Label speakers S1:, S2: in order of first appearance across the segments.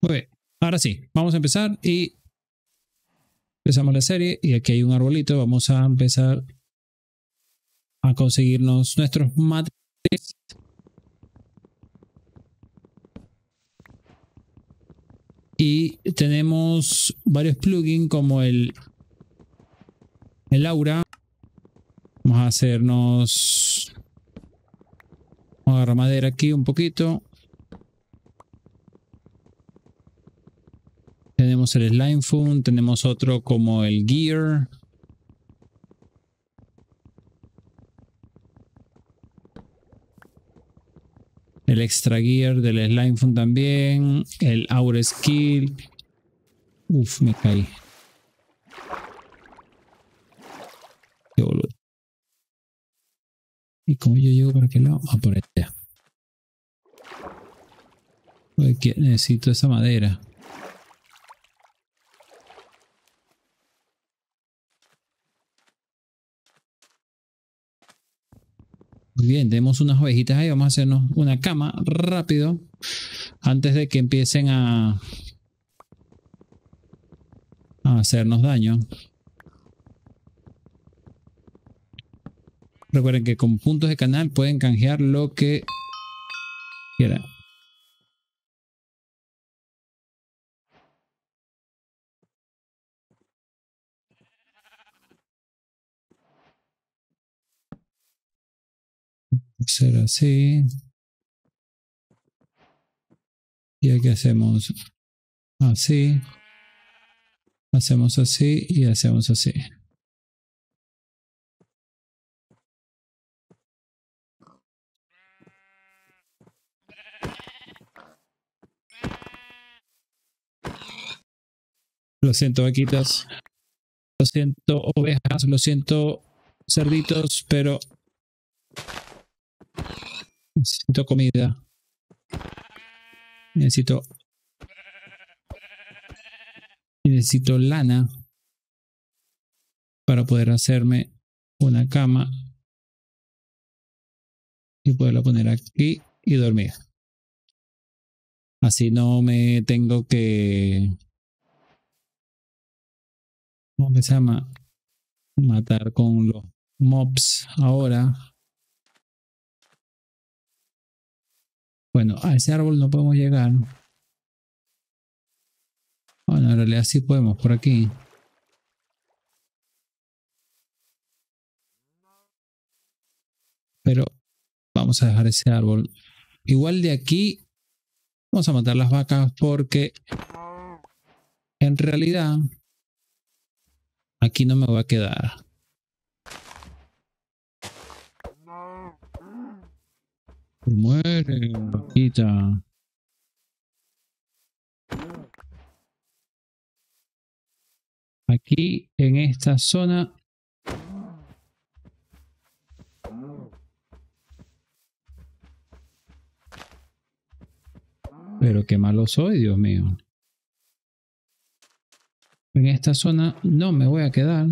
S1: Muy bien, ahora sí, vamos a empezar y empezamos la serie y aquí hay un arbolito, vamos a empezar a conseguirnos nuestros materiales. Y tenemos varios plugins como el aura. Vamos a hacernos... Vamos a agarrar madera aquí un poquito. Tenemos el slime fun, tenemos otro como el gear. El extra gear del slime fun también. El aura skill. Uf, me caí. Qué boludo. ¿Y cómo yo llego para qué lado? Ah, por allá. Necesito esa madera. Muy bien, tenemos unas ovejitas ahí. Vamos a hacernos una cama rápido antes de que empiecen a hacernos daño. Recuerden que con puntos de canal pueden canjear lo que quieran. Hacer así. Y aquí hacemos así. Hacemos así y hacemos así. Lo siento, vaquitas. Lo siento, ovejas. Lo siento, cerditos, pero necesito comida. Necesito lana para poder hacerme una cama y poderla poner aquí y dormir. Así no me tengo que... ¿Cómo se llama? Matar con los mobs ahora. Bueno, a ese árbol no podemos llegar. Bueno, en realidad sí podemos por aquí. Pero vamos a dejar ese árbol. Igual de aquí vamos a matar las vacas porque en realidad aquí no me voy a quedar. Muere, vaquita. Aquí en esta zona. Pero qué malo soy, Dios mío. En esta zona no me voy a quedar.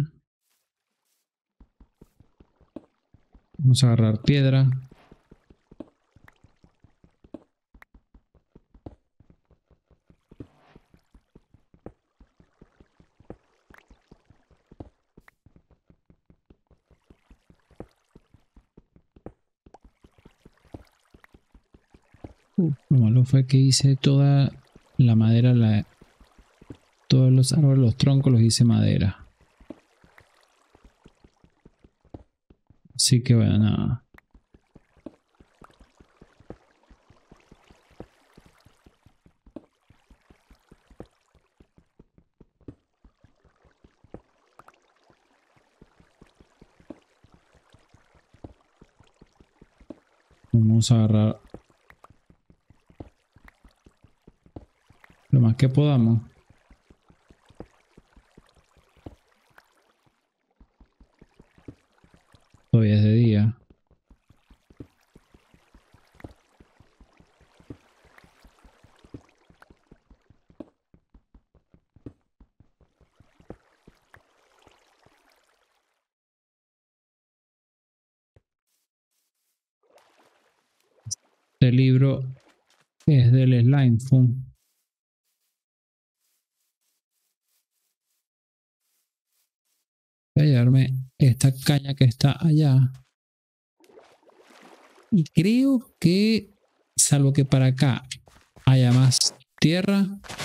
S1: Vamos a agarrar piedra. Lo malo fue que hice toda la madera, todos los árboles, los troncos los hice madera. Así que bueno, nada. Vamos a agarrar lo más que podamos. Todavía es de día. Este libro es del Slime Fun. esta caña que está allá. Y creo que, salvo que para acá haya más tierra.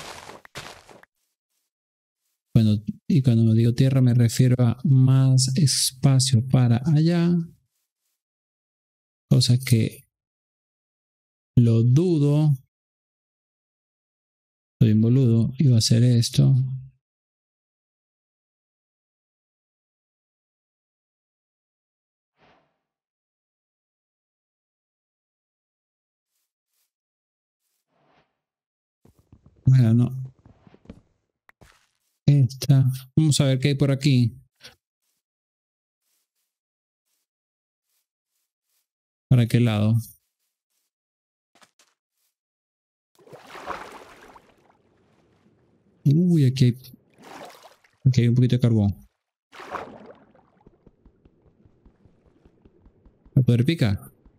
S1: Y cuando digo tierra me refiero a más espacio para allá. Cosa que lo dudo. Soy un boludo. Iba a hacer esto. Bueno, no. Esta. Vamos a ver qué hay por aquí. ¿Para qué lado? Uy, aquí hay un poquito de carbón. ¿Va a poder picar?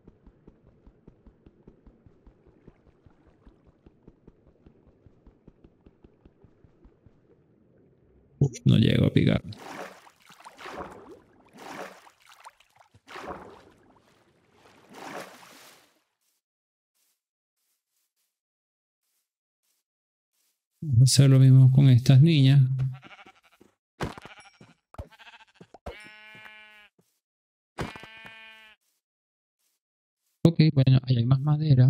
S1: No llego a picar. Vamos a hacer lo mismo con estas niñas. Ok, bueno, ahí hay más madera.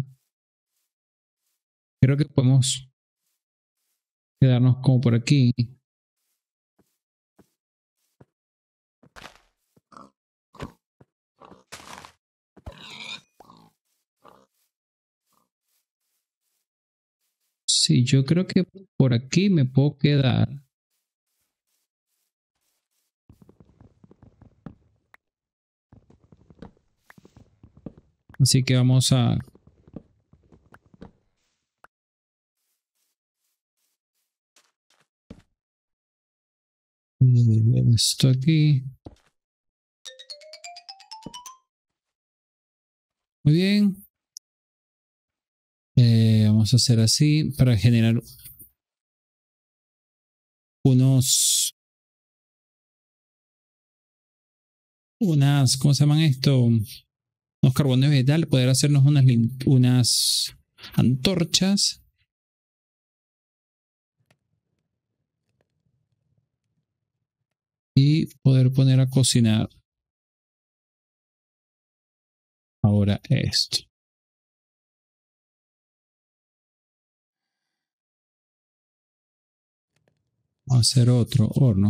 S1: Creo que podemos quedarnos como por aquí. Sí, yo creo que por aquí me puedo quedar. Así que vamos a esto aquí. Muy bien. Vamos a hacer así para generar ¿cómo se llaman esto? Unos carbones vegetales, poder hacernos unas antorchas. Y poder poner a cocinar ahora esto. Vamos a hacer otro horno.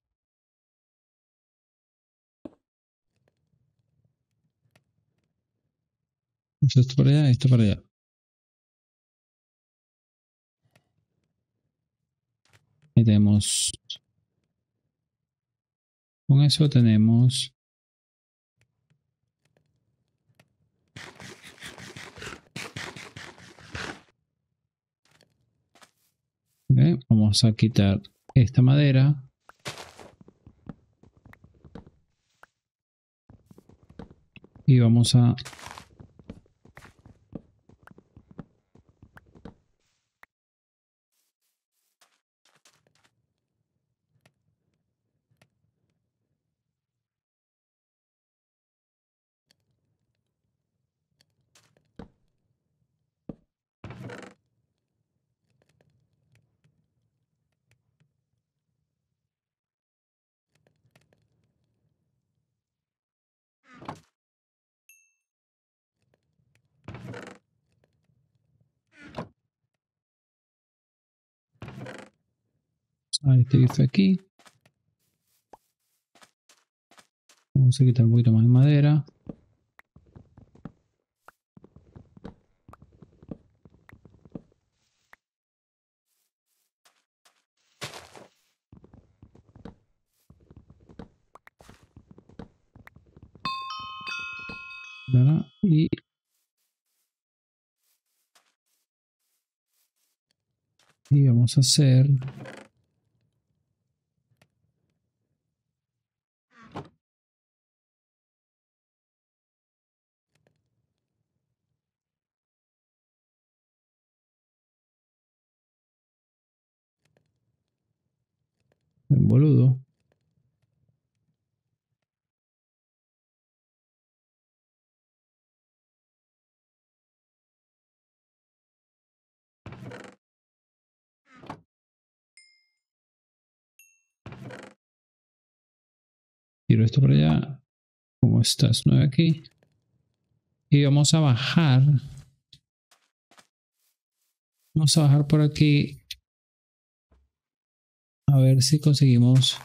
S1: Esto para allá, esto para allá. Ahí tenemos. Con eso tenemos. ¿Okay? Vamos a quitar esta madera. Y vamos a este bife aquí. Vamos a quitar un poquito más de madera. ¿Verdad? Y vamos a hacer un boludo. Tiro esto por allá. Pongo estas 9 aquí. Y vamos a bajar. Vamos a bajar por aquí. A ver si conseguimos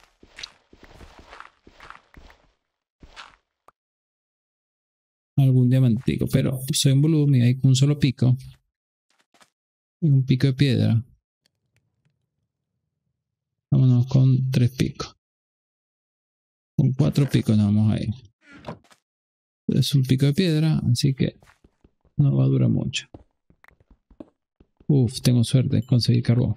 S1: algún diamantico. Pero soy un boludo, mira, hay un solo pico. Y un pico de piedra. Vámonos con 3 picos. Con 4 picos nos vamos a ir. Es un pico de piedra, así que no va a durar mucho. Uf, tengo suerte, conseguí carbón.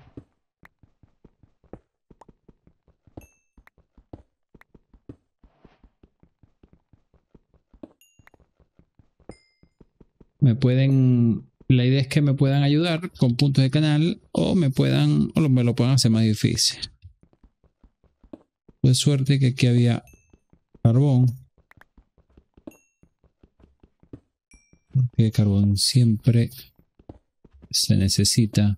S1: Me pueden... La idea es que me puedan ayudar con puntos de canal o me lo puedan hacer más difícil. Pues suerte que aquí había carbón. Porque el carbón siempre se necesita.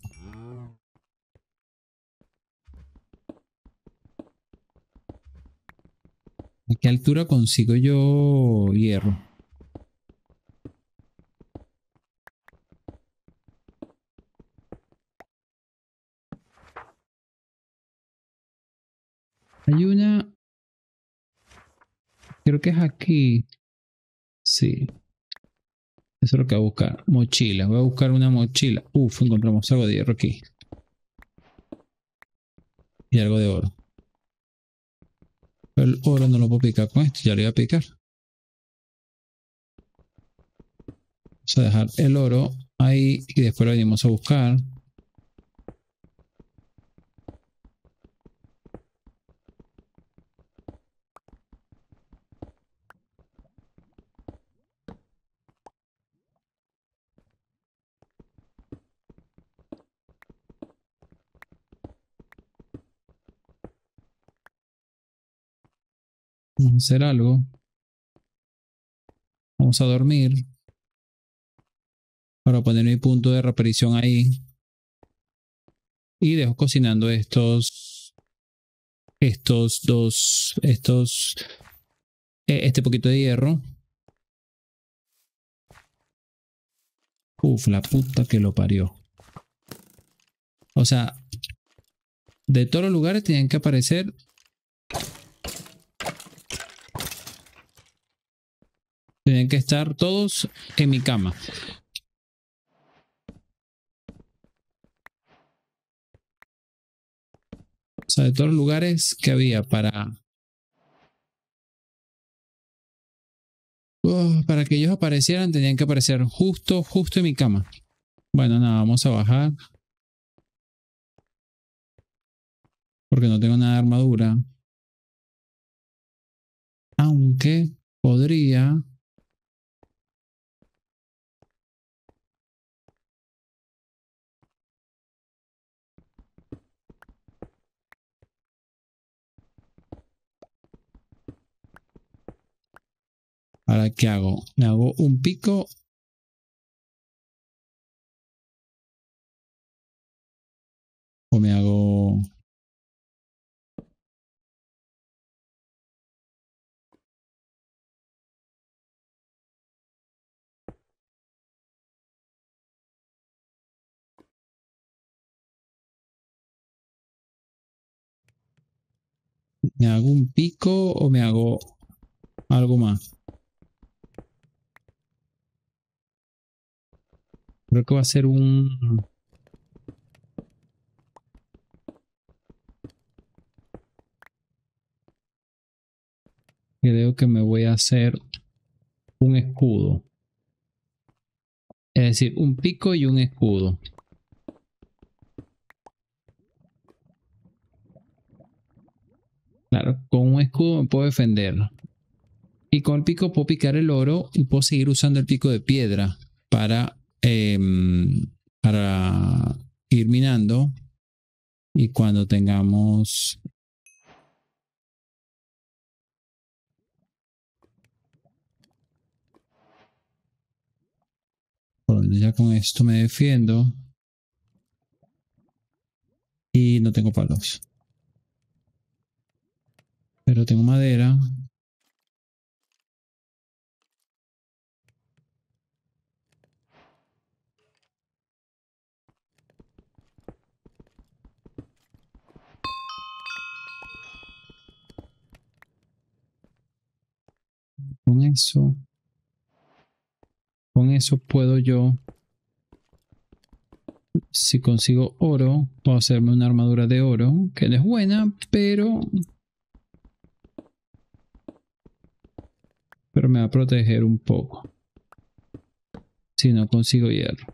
S1: ¿A qué altura consigo yo hierro? Hay una... Creo que es aquí. Sí. Eso es lo que voy a buscar. Mochila. Voy a buscar una mochila. Uf, encontramos algo de hierro aquí. Y algo de oro. Pero el oro no lo puedo picar con esto. Ya lo iba a picar. Vamos a dejar el oro ahí y después lo venimos a buscar. Vamos a hacer algo. Vamos a dormir. Para poner mi punto de reaparición ahí. Y dejo cocinando este poquito de hierro. Uf, la puta que lo parió. O sea, de todos los lugares tienen que aparecer. Tienen que estar todos en mi cama. O sea, de todos los lugares que había para que ellos aparecieran, tenían que aparecer justo en mi cama. Bueno, nada, vamos a bajar. Porque no tengo nada de armadura. Aunque podría... ¿Ahora qué hago? ¿Me hago un pico? ¿O me hago...? ¿Me hago un pico o me hago algo más? Creo que va a ser un... Creo que me voy a hacer un escudo. Es decir, un pico y un escudo. Claro, con un escudo me puedo defender. Y con el pico puedo picar el oro y puedo seguir usando el pico de piedra para ir minando. Y cuando tengamos... Bueno, ya con esto me defiendo. Y no tengo palos. pero tengo madera. Con eso puedo yo, si consigo oro, puedo hacerme una armadura de oro, que no es buena, pero me va a proteger un poco si no consigo hierro.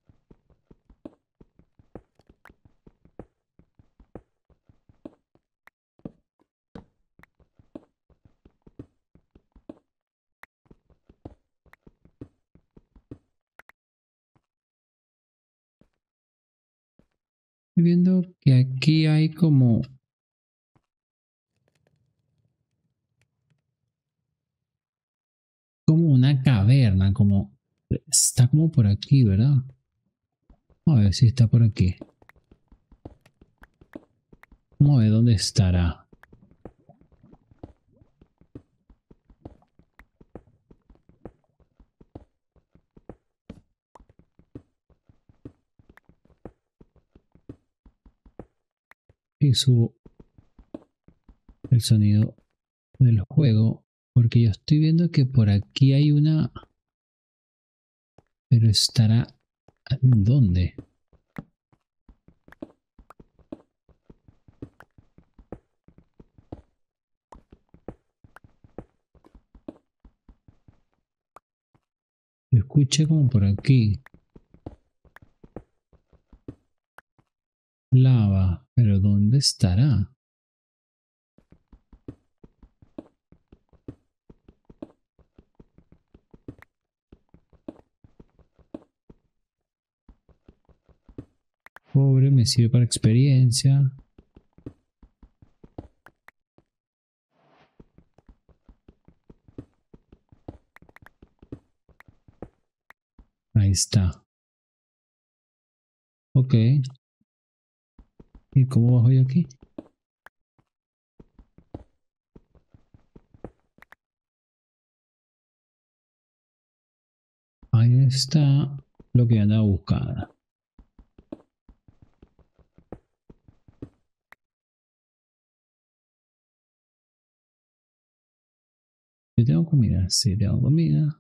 S1: Estoy viendo que aquí hay como una caverna, como está como por aquí, ¿verdad? A ver si está por aquí. Vamos a ver dónde estará. Y subo el sonido del juego, porque yo estoy viendo que por aquí hay una, pero estará ¿en dónde? Yo escuché como por aquí lava, pero ¿dónde estará? Pobre, me sirve para experiencia. Ahí está. Ok. ¿Y cómo bajo yo aquí? Ahí está lo que andaba buscando. Yo tengo comida, sí, tengo comida.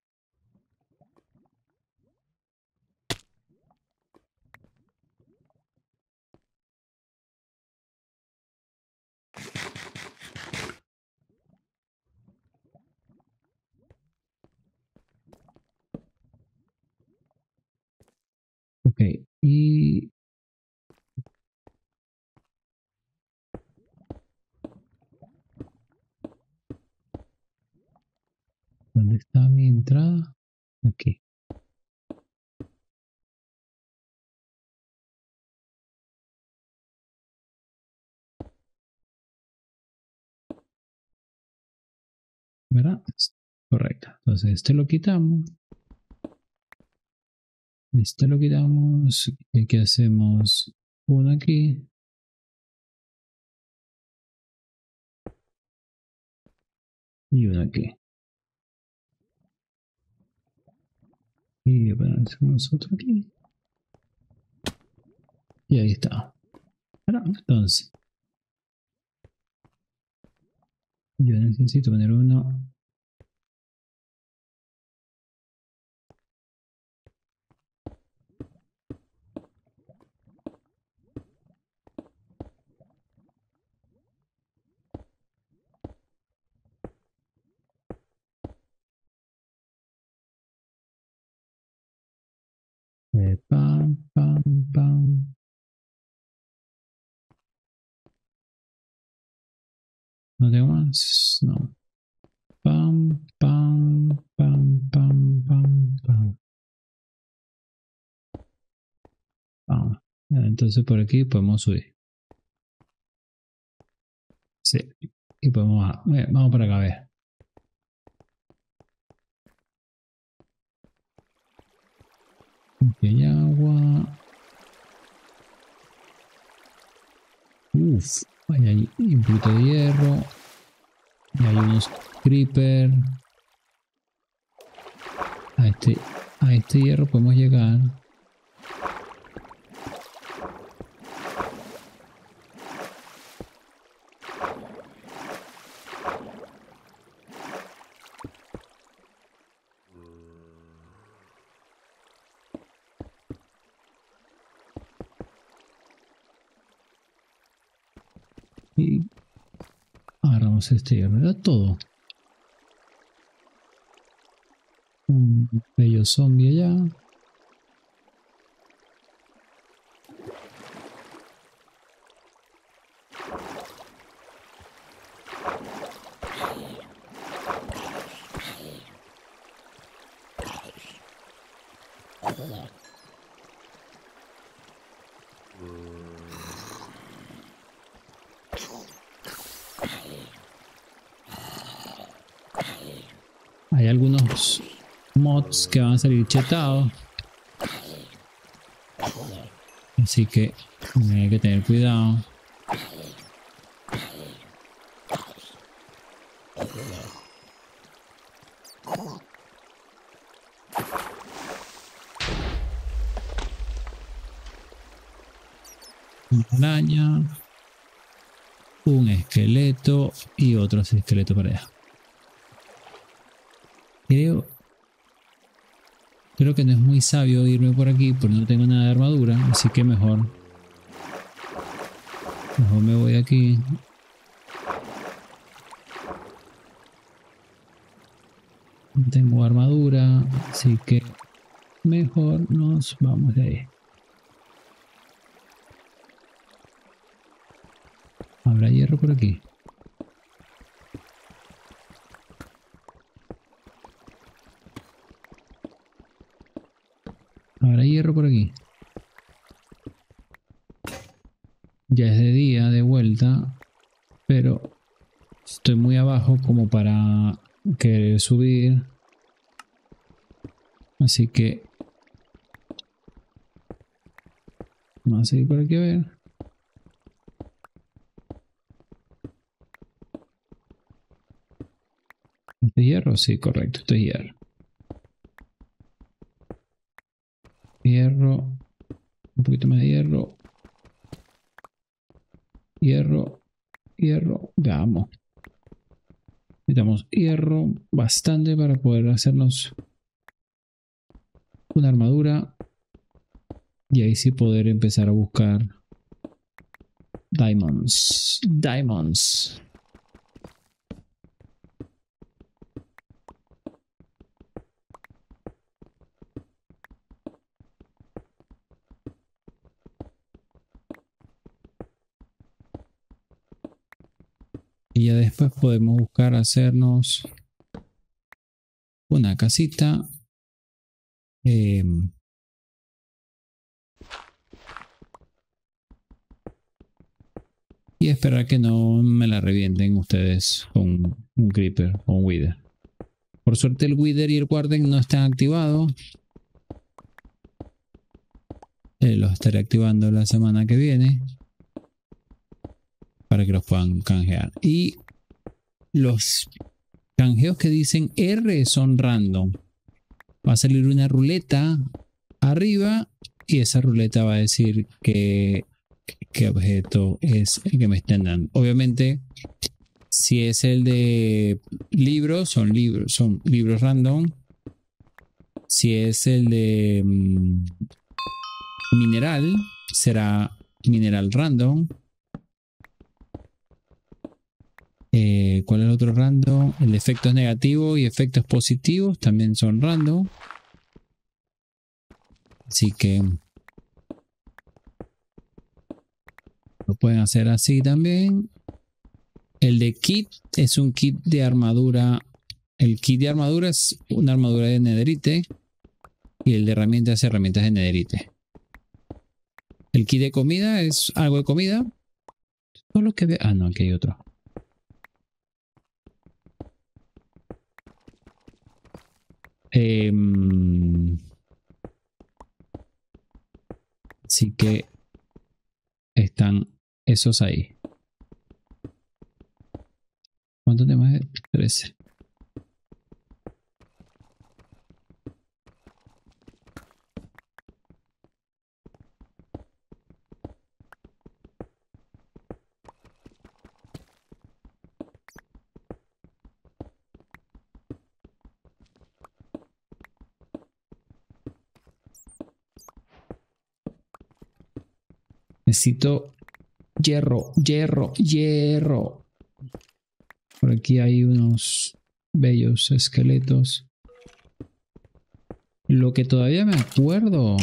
S1: Ok, y ¿dónde está mi entrada? Aquí. ¿Verdad? Correcto. Entonces este lo quitamos. Este lo quitamos. Y aquí hacemos uno aquí. Y uno aquí. Y hacemos otro aquí. Y ahí está. ¿Verdad? Entonces, yo necesito poner uno. Pam, pam, pam. ¿No tengo más? No. Pam, pam, pam, pam, pam, pam. Pam. Entonces por aquí podemos subir. Sí. Y podemos bajar. Vamos para acá a ver. Aquí hay agua. Uf. Ahí hay un poquito de hierro. Y hay unos creeper. A este hierro podemos llegar. Y agarramos este hierro. Era todo. Un bello zombie allá. Hay algunos mods que van a salir chetados. Así que hay que tener cuidado. Una araña. Un esqueleto y otros esqueletos para allá. Creo que no es muy sabio irme por aquí porque no tengo nada de armadura, así que mejor me voy aquí. No tengo armadura, así que mejor nos vamos de ahí. ¿Habrá hierro por aquí? ¿Habrá hierro por aquí? Ya es de día, de vuelta, pero estoy muy abajo como para querer subir. Así que vamos a seguir por aquí a ver. ¿Este es hierro? Sí, correcto, esto es hierro. Hierro. Un poquito más de hierro. Hierro. Hierro. Veamos. Necesitamos hierro bastante para poder hacernos una armadura. Y ahí sí poder empezar a buscar diamonds. Diamonds. Y ya después podemos buscar hacernos una casita. Y esperar que no me la revienten ustedes con un creeper o un wither. Por suerte el wither y el warden no están activados. Los estaré activando la semana que viene para que los puedan canjear. Y los canjeos que dicen R son random. Va a salir una ruleta arriba y esa ruleta va a decir qué objeto es el que me están dando. Obviamente, si es el de libros, son libros random. Si es el de mineral, será mineral random. ¿Cuál es el otro random? El de efectos negativos y efectos positivos también son random. Así que lo pueden hacer así también. El de kit es un kit de armadura. El kit de armadura es una armadura de netherite. Y el de herramientas es herramientas de netherite. El kit de comida es algo de comida. Todo lo que ve. Ah, no, aquí hay otro. Así que están esos ahí. ¿Cuánto tenemos? 13. Necesito hierro, hierro, hierro. Por aquí hay unos bellos esqueletos. Lo que todavía me acuerdo.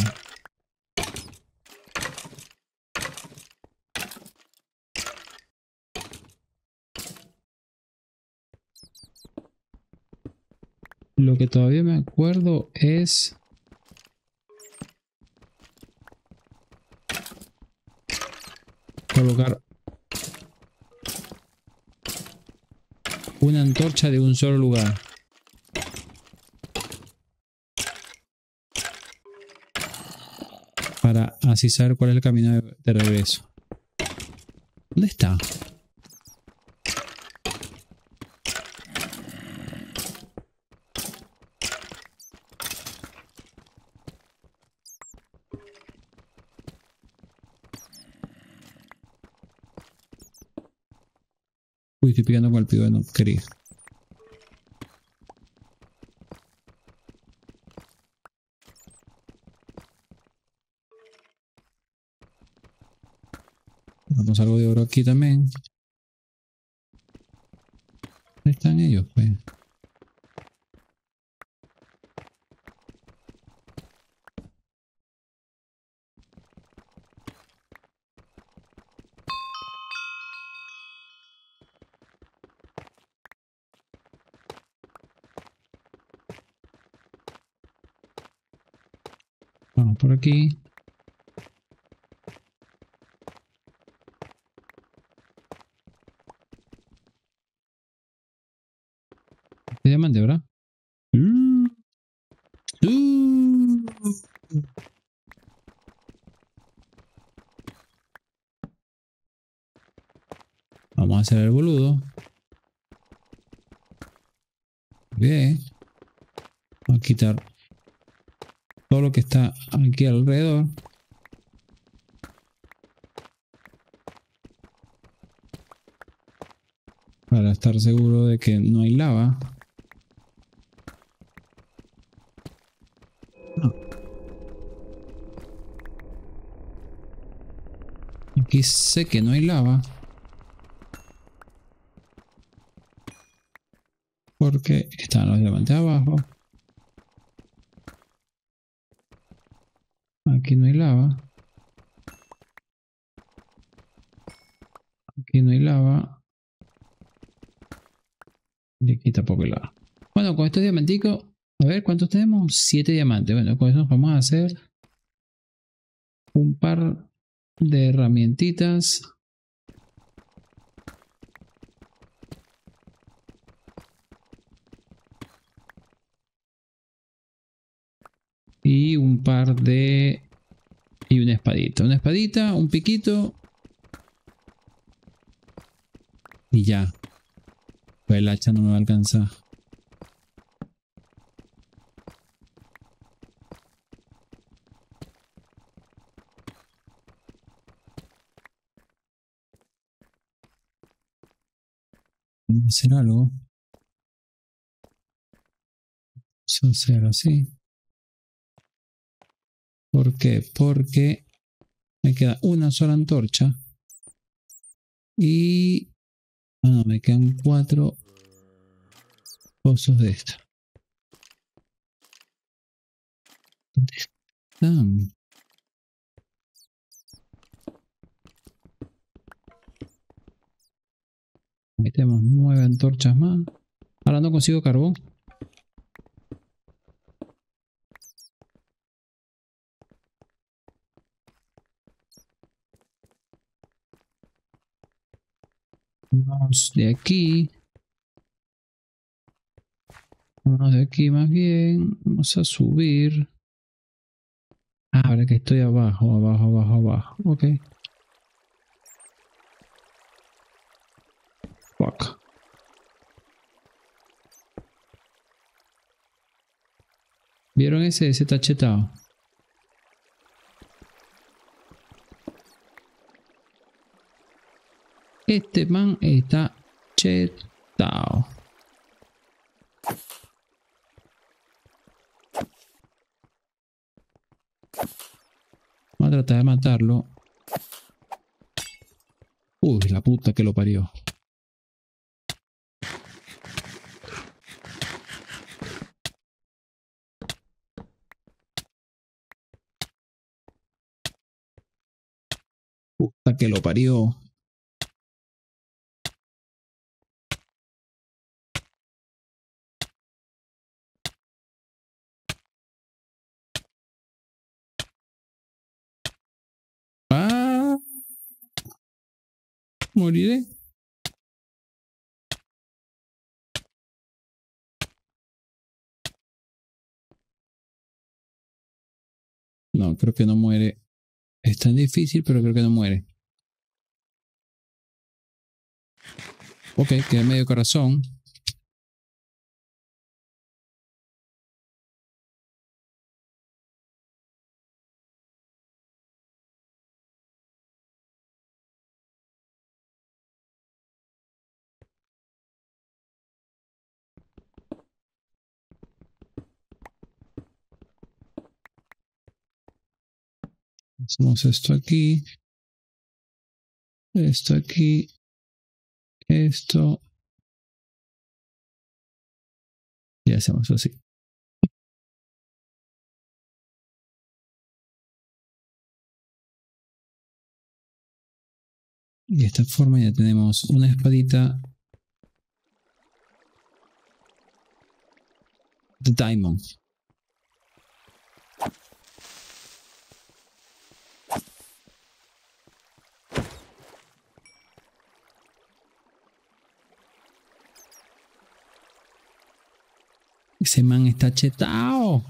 S1: Lo que todavía me acuerdo es colocar una antorcha de un solo lugar. Para así saber cuál es el camino de regreso. ¿Dónde está? Uy, estoy picando con el pico, no quería. Vamos algo de oro aquí también. ¿Dónde están ellos, pues? Vamos por aquí. Este diamante, ¿verdad? Vamos a hacer el boludo. Bien. Vamos a quitar todo lo que está aquí alrededor. Para estar seguro de que no hay lava. No. Aquí sé que no hay lava. Porque están los diamantes abajo. Aquí no hay lava. Aquí no hay lava. Y aquí tampoco hay lava. Bueno, con estos diamanticos, a ver cuántos tenemos. 7 diamantes. Bueno, con eso vamos a hacer un par de herramientitas. Y un par de... Y una espadita. Una espadita, un piquito. Y ya. Pues el hacha no me va a alcanzar. Vamos a hacer algo. Vamos a hacer así. ¿Por qué? Porque me queda una sola antorcha. Y... Ah, no, me quedan 4 pozos de esta. ¿Dónde están? Ahí tenemos 9 antorchas más. Ahora no consigo carbón. Vamos de aquí. Vamos de aquí más bien. Vamos a subir. Ah, ahora que estoy abajo, abajo, abajo, abajo. Ok. Fuck. ¿Vieron ese? Ese está chetado. Este man está chetado. Voy a tratar de matarlo. Uy, la puta que lo parió. Puta que lo parió. Ah, moriré. No, creo que no muere. Es tan difícil, pero creo que no muere. Ok, queda medio corazón. Hacemos esto aquí. Esto aquí. Esto. Y hacemos así. Y de esta forma ya tenemos una espadita de Diamond. Ese man está chetado.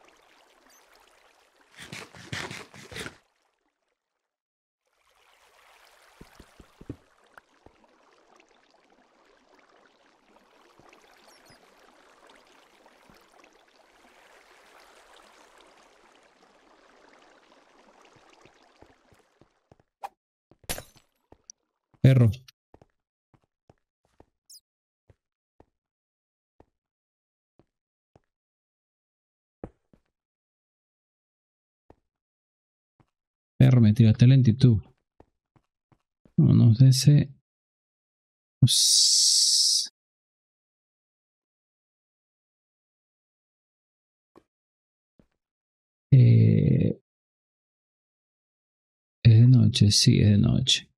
S1: Perro. Perro, me tiraste lentitud. Vámonos de ese. Es de noche, sí, es de noche.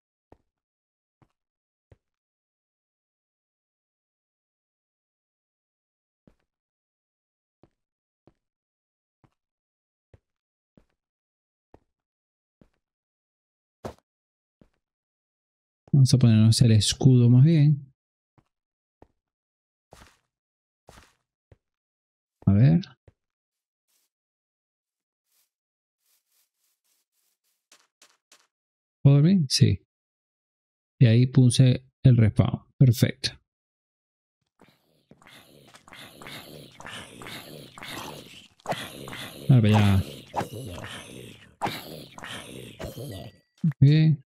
S1: Vamos a ponernos el escudo más bien. A ver. ¿Puedo dormir? Sí. Y ahí puse el respawn. Perfecto. A ver, ya. Bien.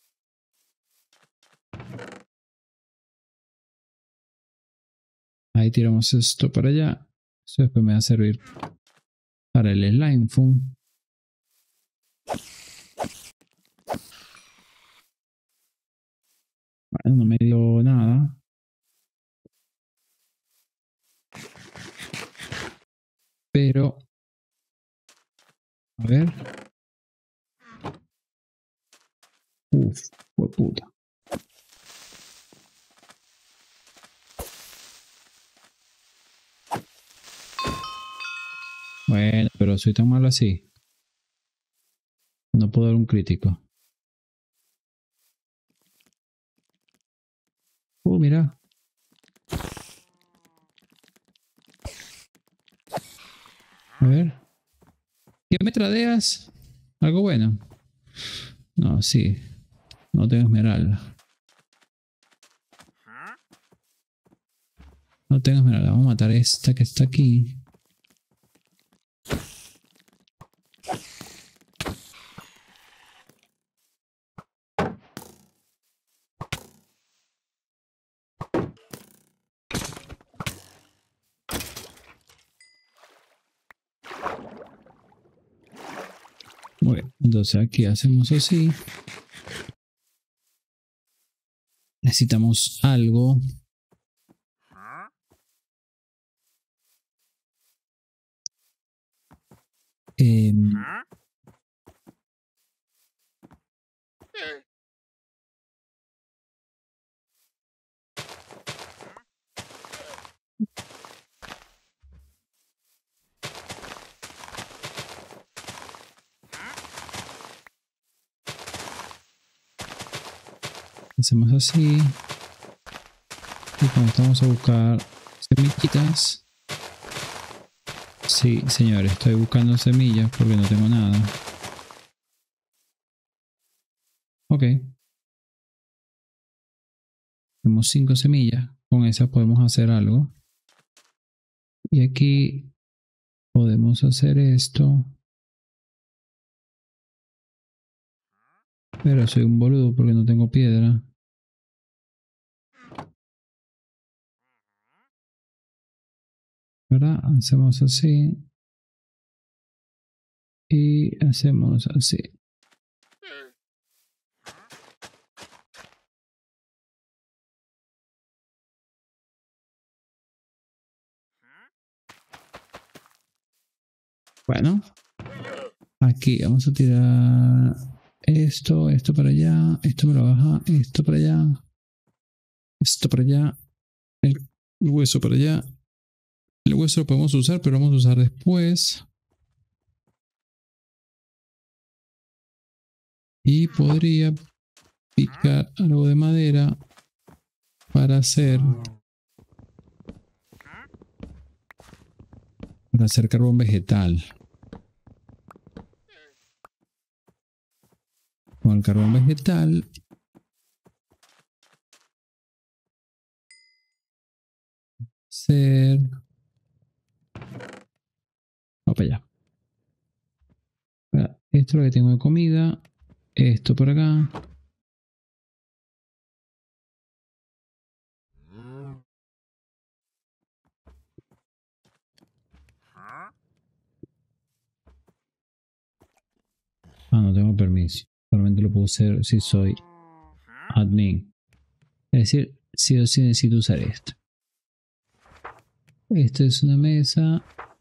S1: Ahí tiramos esto para allá. Eso después me va a servir para el slime foam. Bueno, no me dio nada. Pero, a ver. Uf, fue puta. Bueno, pero soy tan malo así. No puedo dar un crítico. Mira. A ver. ¿Qué me tradeas? Algo bueno. No, sí. No tengo esmeralda. No tengo esmeralda. Vamos a matar esta que está aquí. Muy bien. Entonces aquí hacemos así. Necesitamos algo. Hacemos así. Y comenzamos a buscar semillitas. Sí, señores, estoy buscando semillas porque no tengo nada. Ok. Tenemos 5 semillas. Con esas podemos hacer algo. Y aquí podemos hacer esto. Pero soy un boludo porque no tengo piedra. ¿Verdad? Hacemos así. Y hacemos así. Bueno. Aquí vamos a tirar esto, esto para allá, esto me lo baja, esto para allá, esto para allá, el hueso para allá. El hueso lo podemos usar, pero lo vamos a usar después. Y podría picar algo de madera para hacer carbón vegetal. Con el carbón vegetal hacer... Vamos para allá. Esto es lo que tengo de comida. Esto por acá. Ah, no tengo permiso. Solamente lo puedo hacer si soy admin. Es decir, sí o sí necesito usar esto. Esto es una mesa.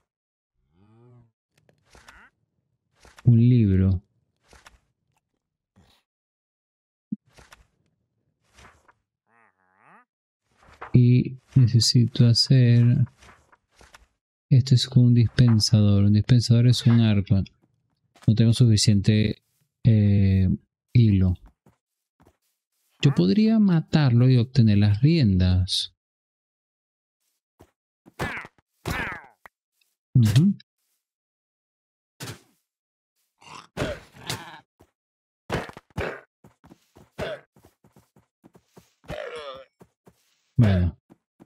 S1: Un libro. Y necesito hacer... Esto es como un dispensador. Un dispensador es un arco. No tengo suficiente hilo. Yo podría matarlo y obtener las riendas. Bueno.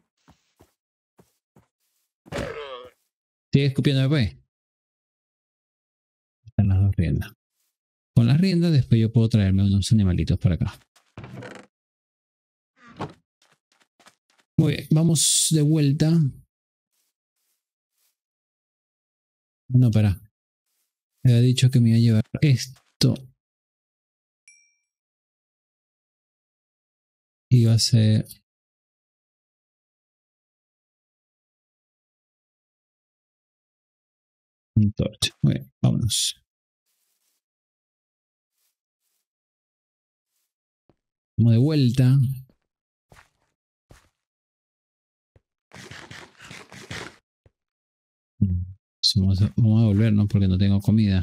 S1: ¿Sigue escupiendo después? Están las dos riendas. Con las riendas después yo puedo traerme unos animalitos para acá. Muy bien, vamos de vuelta. No, espera. Me había dicho que me iba a llevar esto. Iba a ser... un torch. Muy bien, vámonos. Vamos de vuelta. Vamos a volvernos porque no tengo comida.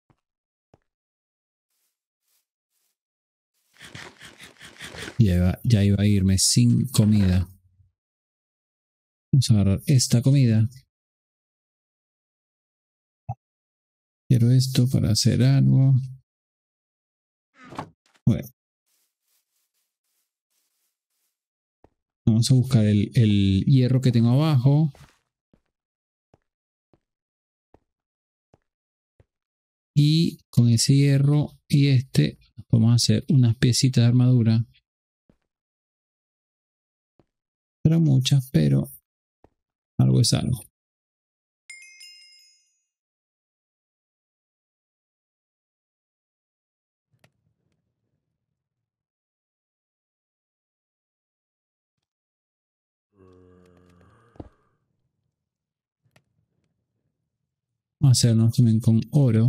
S1: Ya iba a irme sin comida. Vamos a agarrar esta comida. Quiero esto para hacer algo. Bueno. Vamos a buscar el hierro que tengo abajo. Y con ese hierro y este vamos a hacer unas piecitas de armadura. Pero muchas, pero algo es algo. hacernos también con oro.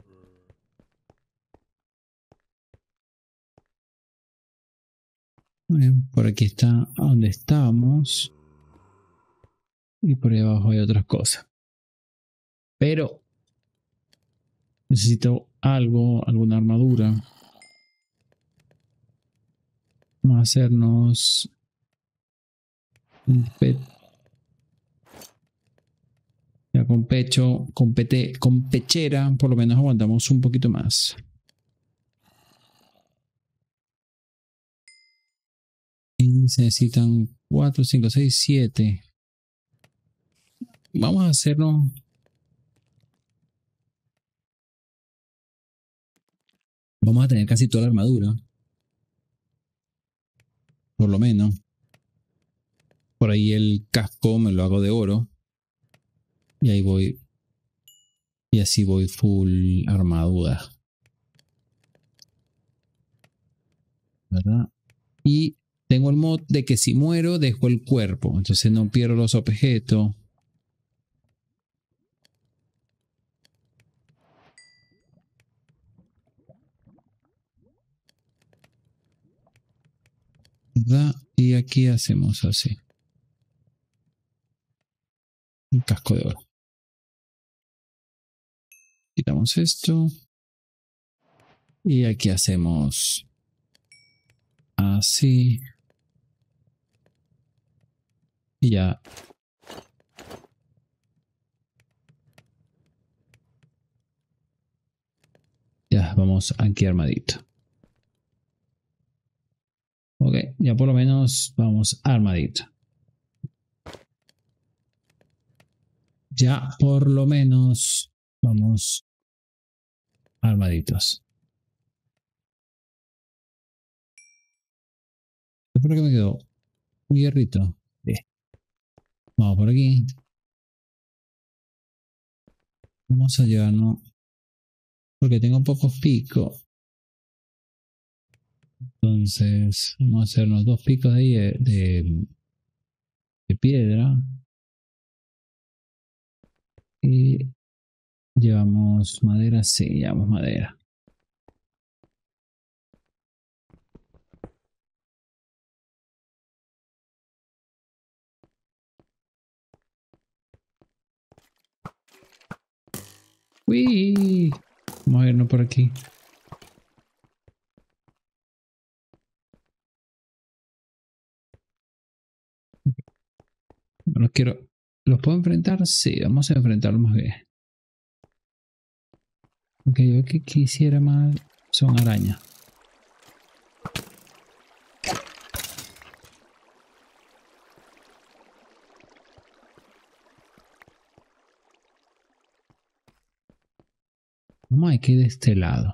S1: Bien, por aquí está donde estábamos. Y por ahí abajo hay otras cosas. Pero necesito algo, alguna armadura. Vamos a hacernos un ya con pecho, con pechera, por lo menos aguantamos un poquito más. Y se necesitan 4, 5, 6, 7. Vamos a hacerlo. Vamos a tener casi toda la armadura. Por lo menos. Por ahí el casco me lo hago de oro. Y ahí voy. Y así voy full armadura. ¿Verdad? Y tengo el mod de que si muero dejo el cuerpo. Entonces no pierdo los objetos. ¿Verdad? Y aquí hacemos así. Un casco de oro. Quitamos esto. Y aquí hacemos así. Y ya. Ya vamos aquí armadito. Ok, ya por lo menos vamos armadito. Ya por lo menos vamos armaditos. ¿Por qué me quedó un hierrito? Bien. Vamos por aquí. Vamos a llevarnos. Porque tengo pocos picos. Entonces vamos a hacernos 2 picos de, de piedra. Y llevamos madera. Sí, llevamos madera. Uy, vamos a irnos por aquí. No los quiero. ¿Los puedo enfrentar? Sí, vamos a enfrentarlos más bien. Aunque yo que quisiera más son arañas. Vamos aquí de este lado.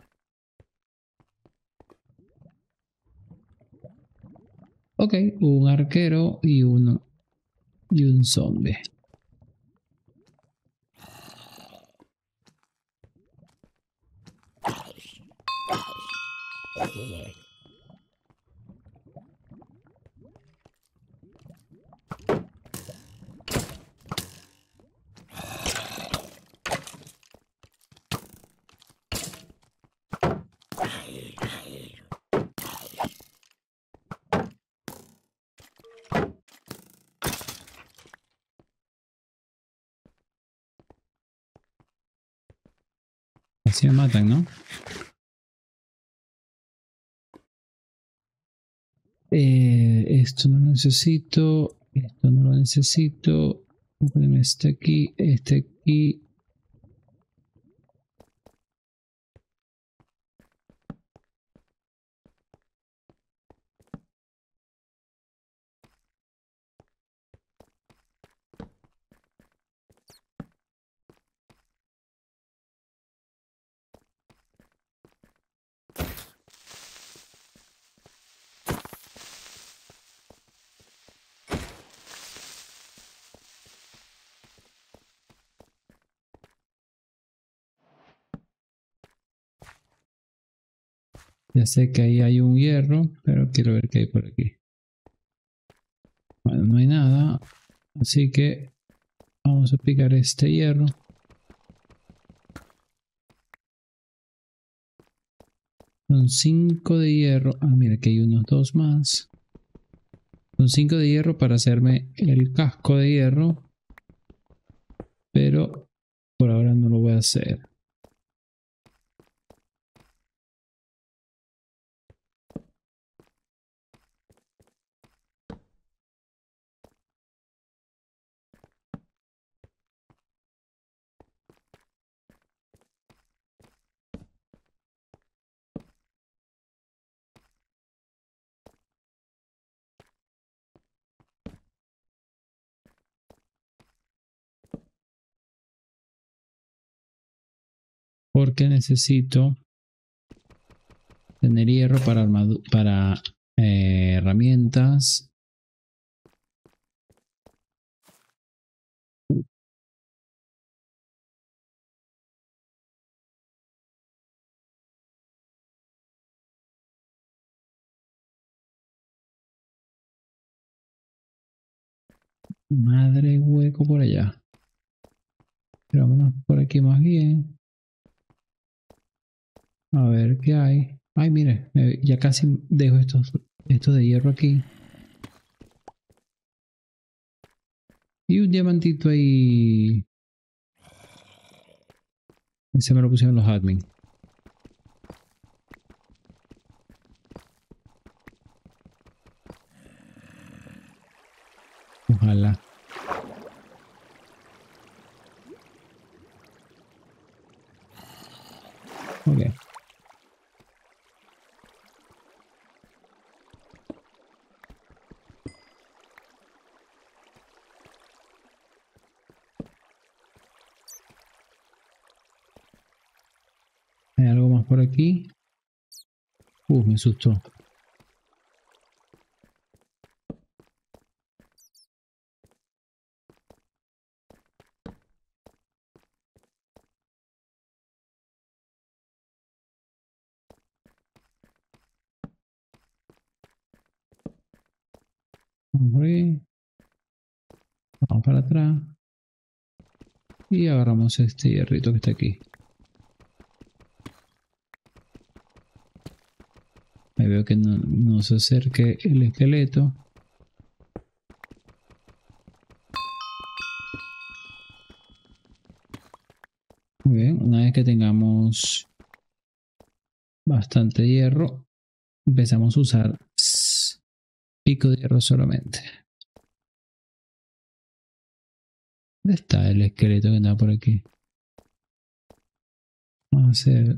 S1: Ok, un arquero y un zombie. Así me matan, ¿no? Esto no lo necesito. Esto no lo necesito. Voy a poner este aquí. Este aquí. Ya sé que ahí hay un hierro, pero quiero ver qué hay por aquí. Bueno, no hay nada. Así que vamos a picar este hierro. Son 5 de hierro. Ah, mira, que hay unos 2 más. Son 5 de hierro para hacerme el casco de hierro. Pero por ahora no lo voy a hacer. Porque necesito tener hierro para herramientas. Madre hueco por allá. Pero vámonos por aquí más bien. A ver qué hay. Ay, mire, ya casi dejo estos de hierro aquí. Y un diamantito ahí. Ese me lo pusieron los admin. Ojalá. Ok. ¿Hay algo más por aquí? Me asustó. Vamos por ahí. Vamos para atrás. Y agarramos este hierrito que está aquí. Ahí veo que no se acerque el esqueleto. Muy bien, una vez que tengamos bastante hierro, empezamos a usar pico de hierro solamente. ¿Dónde está el esqueleto que anda por aquí? Vamos a hacer...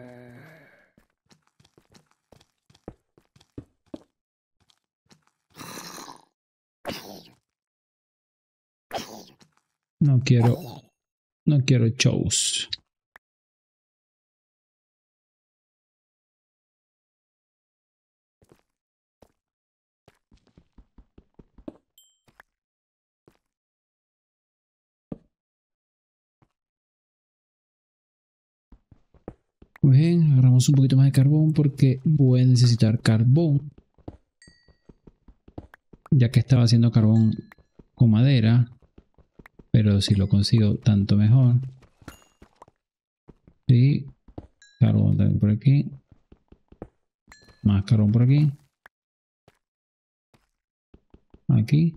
S1: No quiero shows. Muy bien, agarramos un poquito más de carbón porque voy a necesitar carbón. Ya que estaba haciendo carbón con madera. Pero si lo consigo, tanto mejor. Y carbón también por aquí. Más carbón por aquí. Aquí.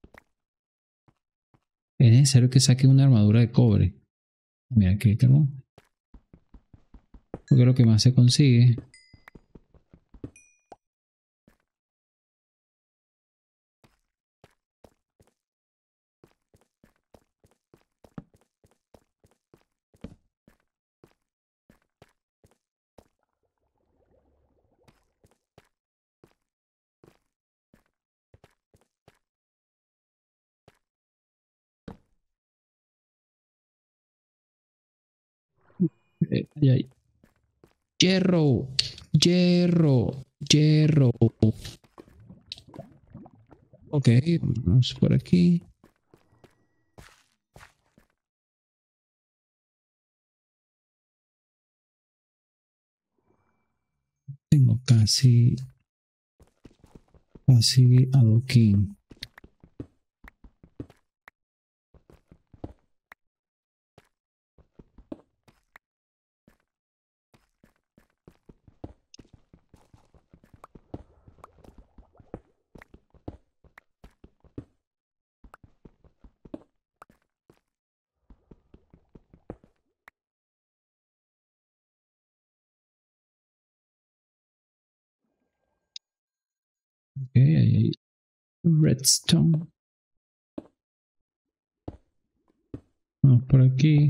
S1: Es necesario que saque una armadura de cobre. Mira aquí el carbón. Porque es lo que más se consigue. Ahí hay. Hierro. Hierro. Hierro. Ok, vamos por aquí. Tengo casi adoquín. Ok, ahí hay redstone. Vamos por aquí.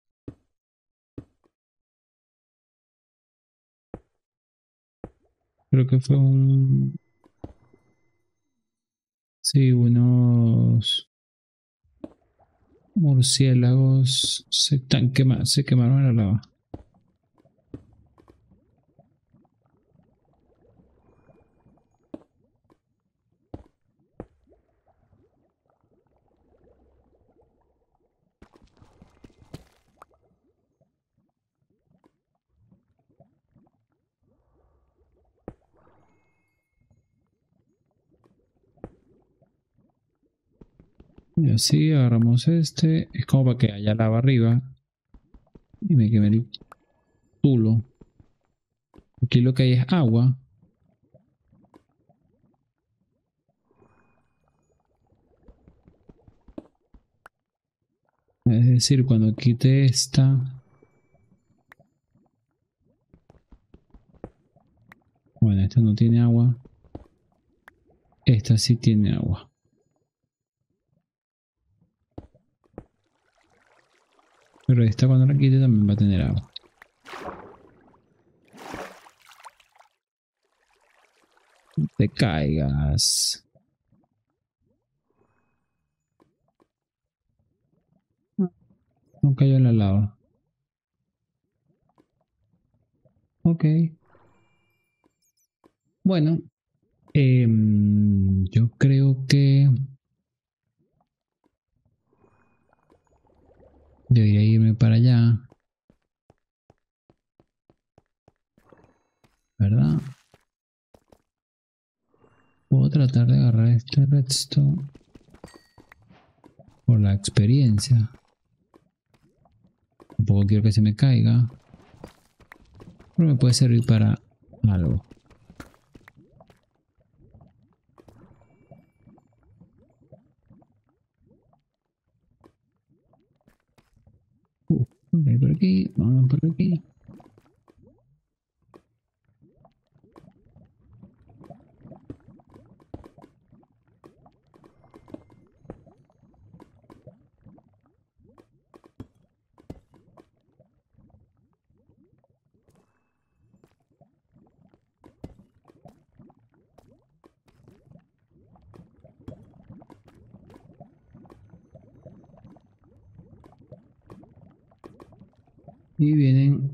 S1: Creo que fue un... Sí, unos murciélagos se quemaron en la lava. Y así agarramos este. Es como para que haya lava arriba. Y me queme el culo. Aquí lo que hay es agua. Es decir, cuando quite esta... Bueno, esta no tiene agua. Esta sí tiene agua. Pero esta cuando la quite también va a tener agua. No te caigas. No cayó en la lava. Ok. Bueno, yo creo que debería irme para allá, ¿verdad? Puedo tratar de agarrar este redstone por la experiencia. Tampoco quiero que se me caiga, pero me puede servir para algo. Por aquí, vamos por aquí. Y vienen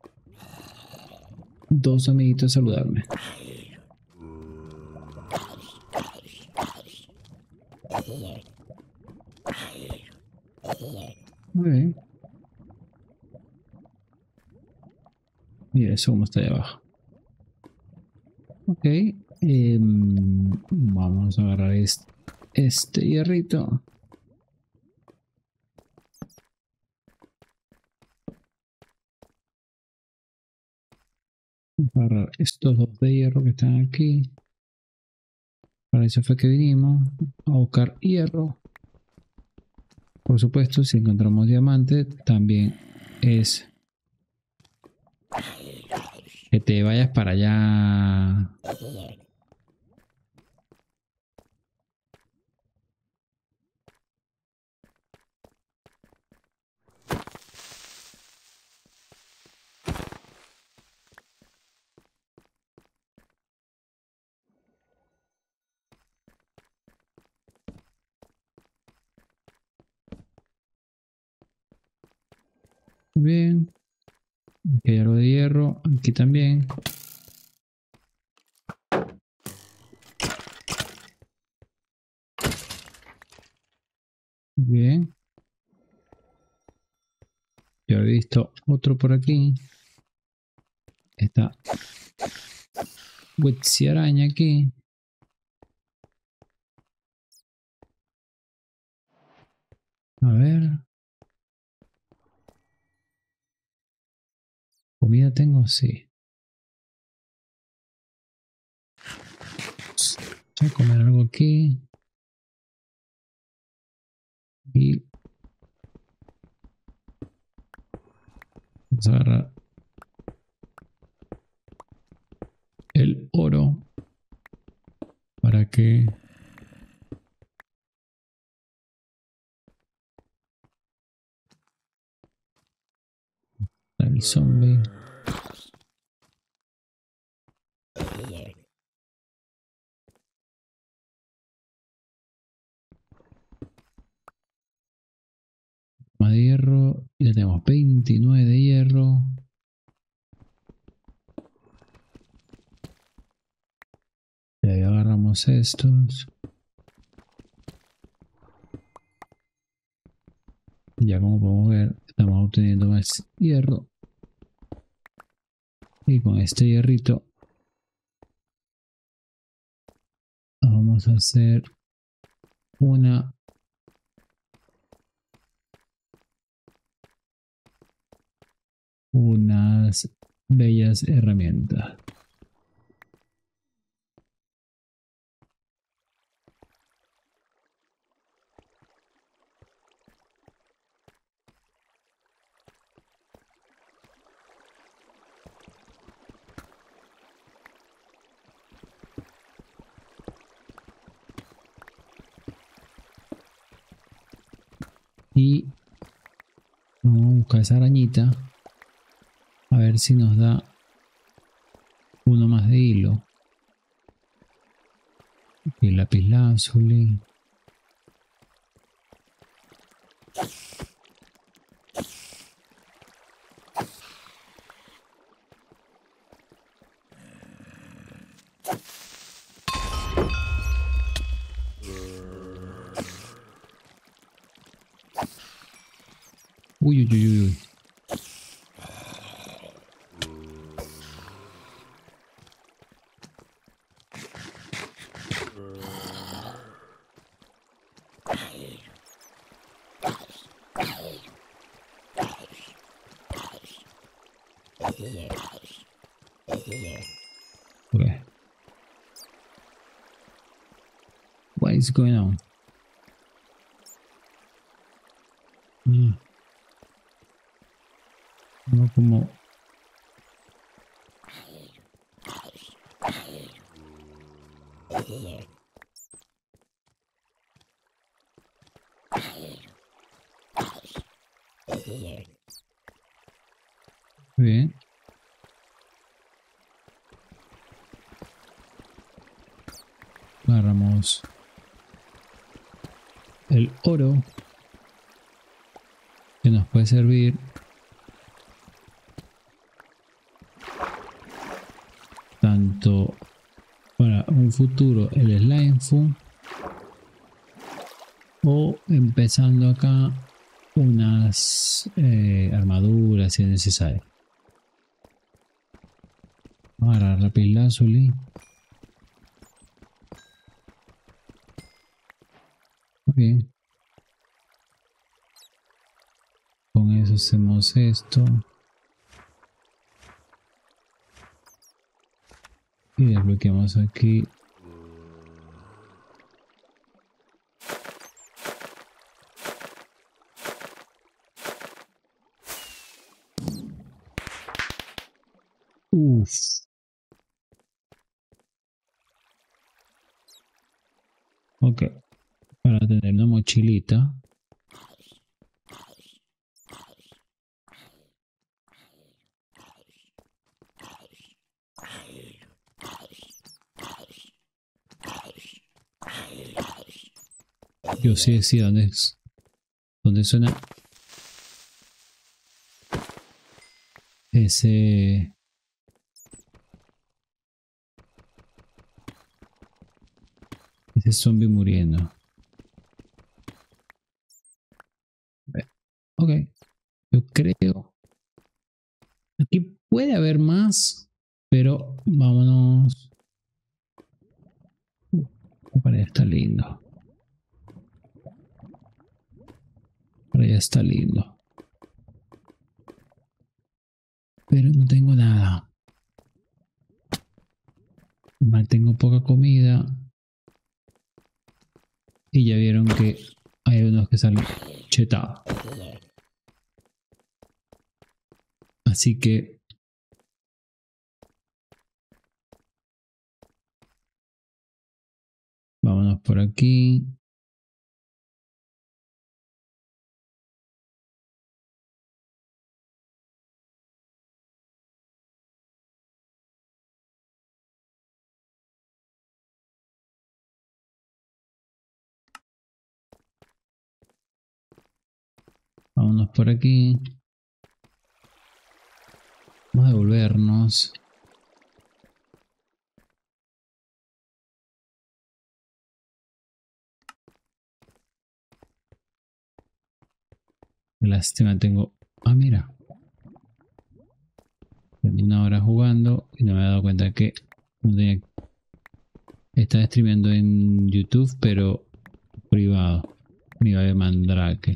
S1: dos amiguitos a saludarme. Muy bien. Mira eso como está ahí abajo. Ok. Vamos a agarrar este hierrito. Vamos a agarrar estos dos de hierro que están aquí. Para eso fue que vinimos a buscar hierro. Por supuesto, si encontramos diamante, también es que te vayas para allá. Bien. Aquí hay algo de hierro. Aquí también. Bien. Yo he visto otro por aquí. Esta araña aquí. A ver. ¿Comida tengo? Sí. Voy a comer algo aquí. Y vamos a agarrar el oro ataque. El zombie. Más de hierro. Ya tenemos 29 de hierro. Y ahí agarramos estos. Ya como podemos ver, estamos obteniendo más hierro. Y con este hierrito vamos a hacer unas bellas herramientas. Y vamos a buscar esa arañita. A ver si nos da uno más de hilo. Y el lapislázuli. Uy, uy, uy, uy, uy. Okay. What is going on? No como... Bien. Agarramos el oro que nos puede servir tanto para un futuro el slime food o empezando acá unas armaduras si es necesario. Vamos a agarrar la pilazuli. Muy bien. Con eso hacemos esto. Y desbloqueamos aquí. Uff. Ok. Para tener una mochilita. Yo sí, ¿dónde es? ¿Dónde suena? Ese zombie muriendo. Ok, yo creo. Aquí puede haber más, pero vámonos. Para allá está lindo. Para allá está lindo. Pero no tengo nada. Tengo poca comida. Y ya vieron que hay unos que salen chetados. Así que Vámonos por aquí. Vámonos por aquí. Vamos a devolvernos. Lástima, tengo... Ah, mira. Tengo una hora jugando y no me he dado cuenta que no tenía... Estaba streameando en YouTube, pero privado. Me iba de Mandrake.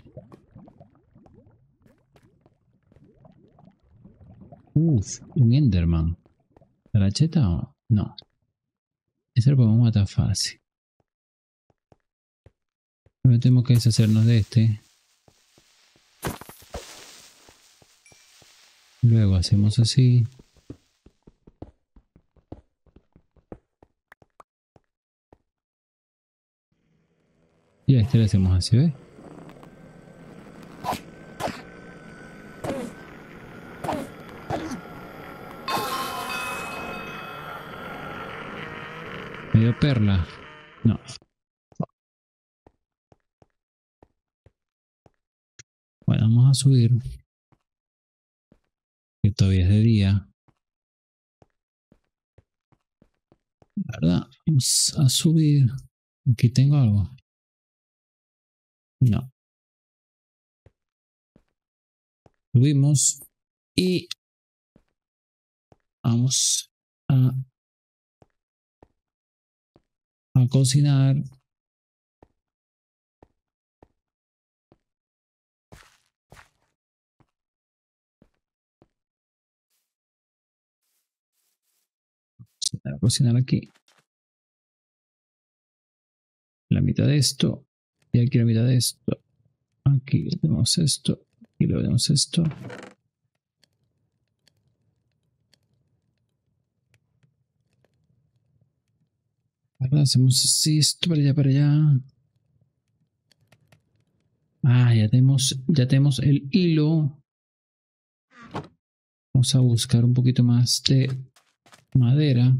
S1: Uf, un Enderman. ¿La cheta o no? Ese lo podemos matar fácil. Pero tenemos que deshacernos de este. Luego hacemos así. Y a este le hacemos así, ¿ves? Medio perla. No. Bueno, vamos a subir. Que todavía es de día. La verdad, vamos a subir. Aquí tengo algo. No. Subimos. Y vamos a cocinar. A cocinar aquí. La mitad de esto. Y aquí la mitad de esto. Aquí tenemos esto. Y luego tenemos esto. Ahora hacemos así, esto para allá, para allá. Ah, ya tenemos el hilo. Vamos a buscar un poquito más de madera.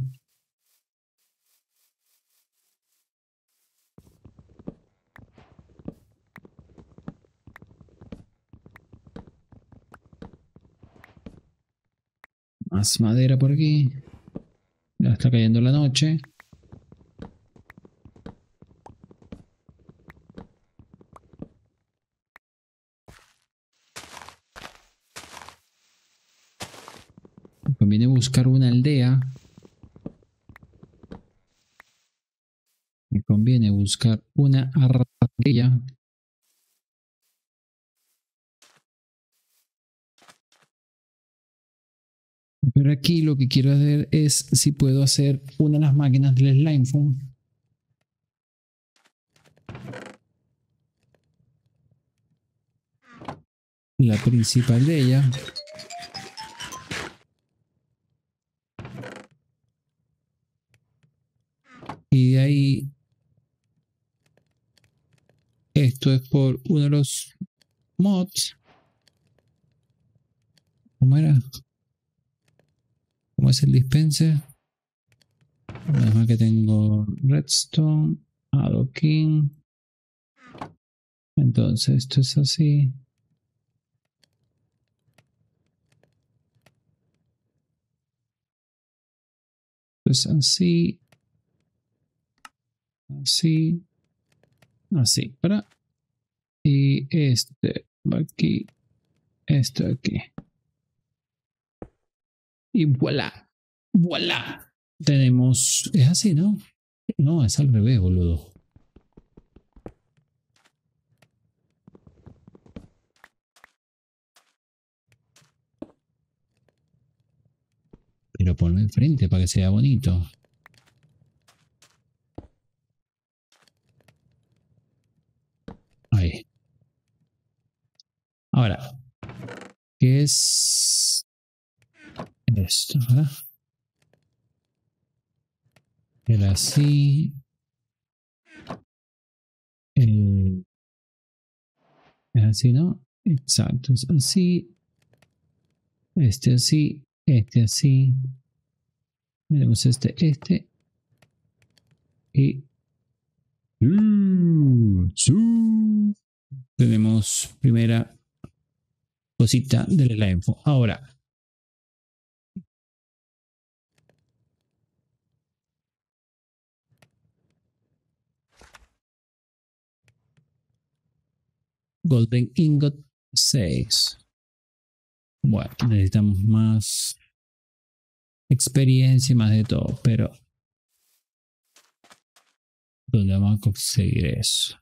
S1: Más madera por aquí. Ya está cayendo la noche. Me conviene buscar una aldea. Me conviene buscar una ardilla. Pero aquí lo que quiero hacer es si puedo hacer una de las máquinas del slime foam. La principal de ella. Y de ahí esto es por uno de los mods. ¿Cómo era? ¿Cómo es el dispenser? Además que tengo redstone, adoquín. Entonces esto es así. Esto es así. Así. Así. Para. Y este va aquí. Esto aquí. Y voilà. Voilà. Tenemos. Es así, ¿no? No, es al revés, boludo. Pero ponlo enfrente para que sea bonito. Ahí. Ahora, ¿qué es esto? ¿Verdad? Era así. Es así, ¿no? Exacto, es así. Este así. Este así. Tenemos este. Y... sí. Tenemos primera cosita de la info. Ahora, Golden Ingot 6. Bueno, necesitamos más experiencia y más de todo, pero ¿dónde vamos a conseguir eso?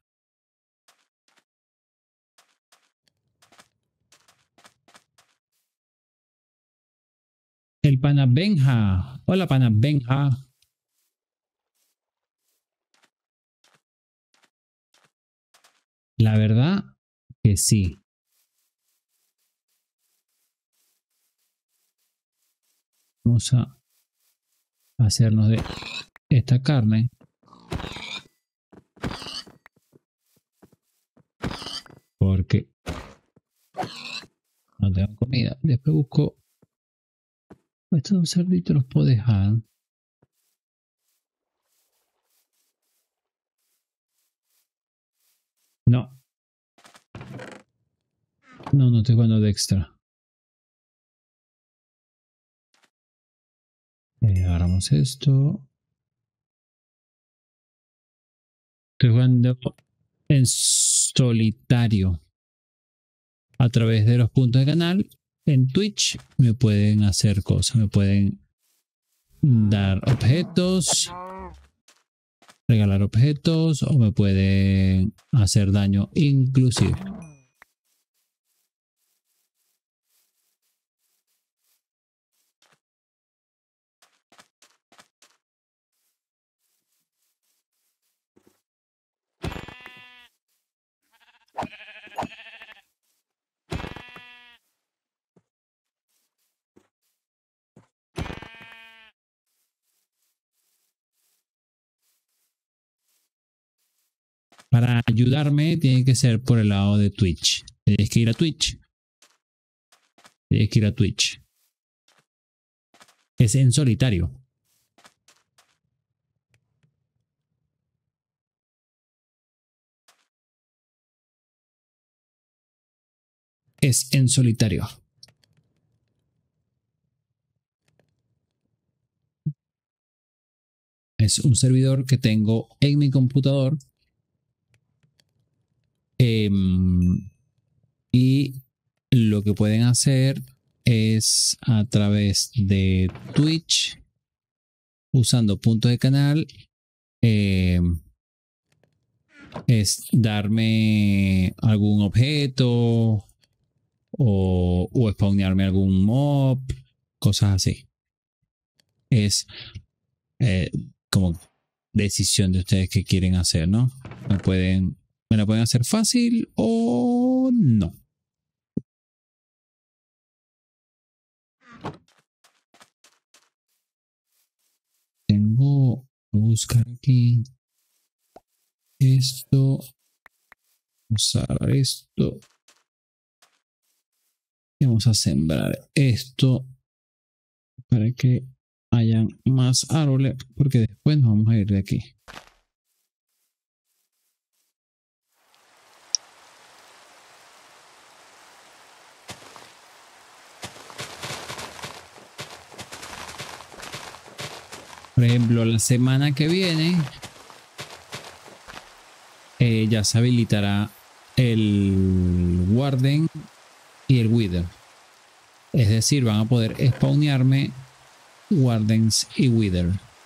S1: El pana Benja. Hola, pana Benja. La verdad que sí. Vamos a hacernos de esta carne. Porque no tengo comida. Después busco... Estos dos cerditos los puedo dejar. No. No, no estoy jugando de extra. Agarramos esto. Estoy jugando en solitario. A través de los puntos de canal. En Twitch me pueden hacer cosas. Me pueden dar objetos. Regalar objetos. O me pueden hacer daño inclusive. Para ayudarme tiene que ser por el lado de Twitch. Tienes que ir a Twitch. Tienes que ir a Twitch. Es en solitario. Es en solitario. Es un servidor que tengo en mi computador. Y lo que pueden hacer es a través de Twitch, usando puntos de canal, es darme algún objeto o spawnearme algún mob, cosas así. Es como decisión de ustedes que quieren hacer, ¿no? Me la pueden hacer fácil o no. Tengo que buscar aquí esto. Vamos a dar esto. Y vamos a sembrar esto para que hayan más árboles, porque después nos vamos a ir de aquí. Por ejemplo, la semana que viene ya se habilitará el Warden y el Wither. Es decir, van a poder spawnearme Wardens y Wither.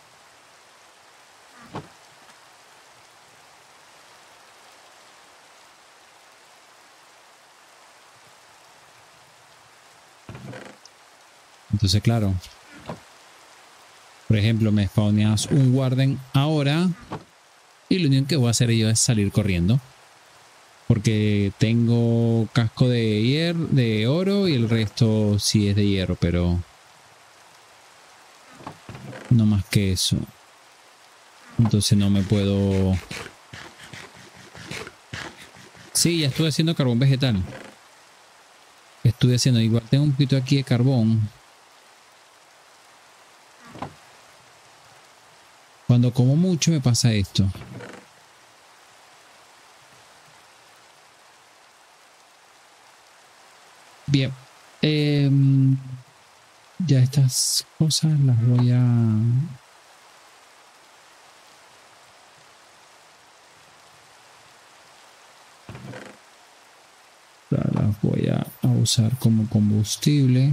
S1: Entonces, claro. Por ejemplo, me spawneas un Warden ahora y lo único que voy a hacer yo es salir corriendo. Porque tengo casco de oro y el resto sí es de hierro, pero no más que eso. Entonces no me puedo Sí, ya estuve haciendo carbón vegetal. Estuve haciendo, igual tengo un poquito aquí de carbón. Cuando como mucho me pasa esto. Bien. Ya estas cosas las voy a... Las voy a usar como combustible.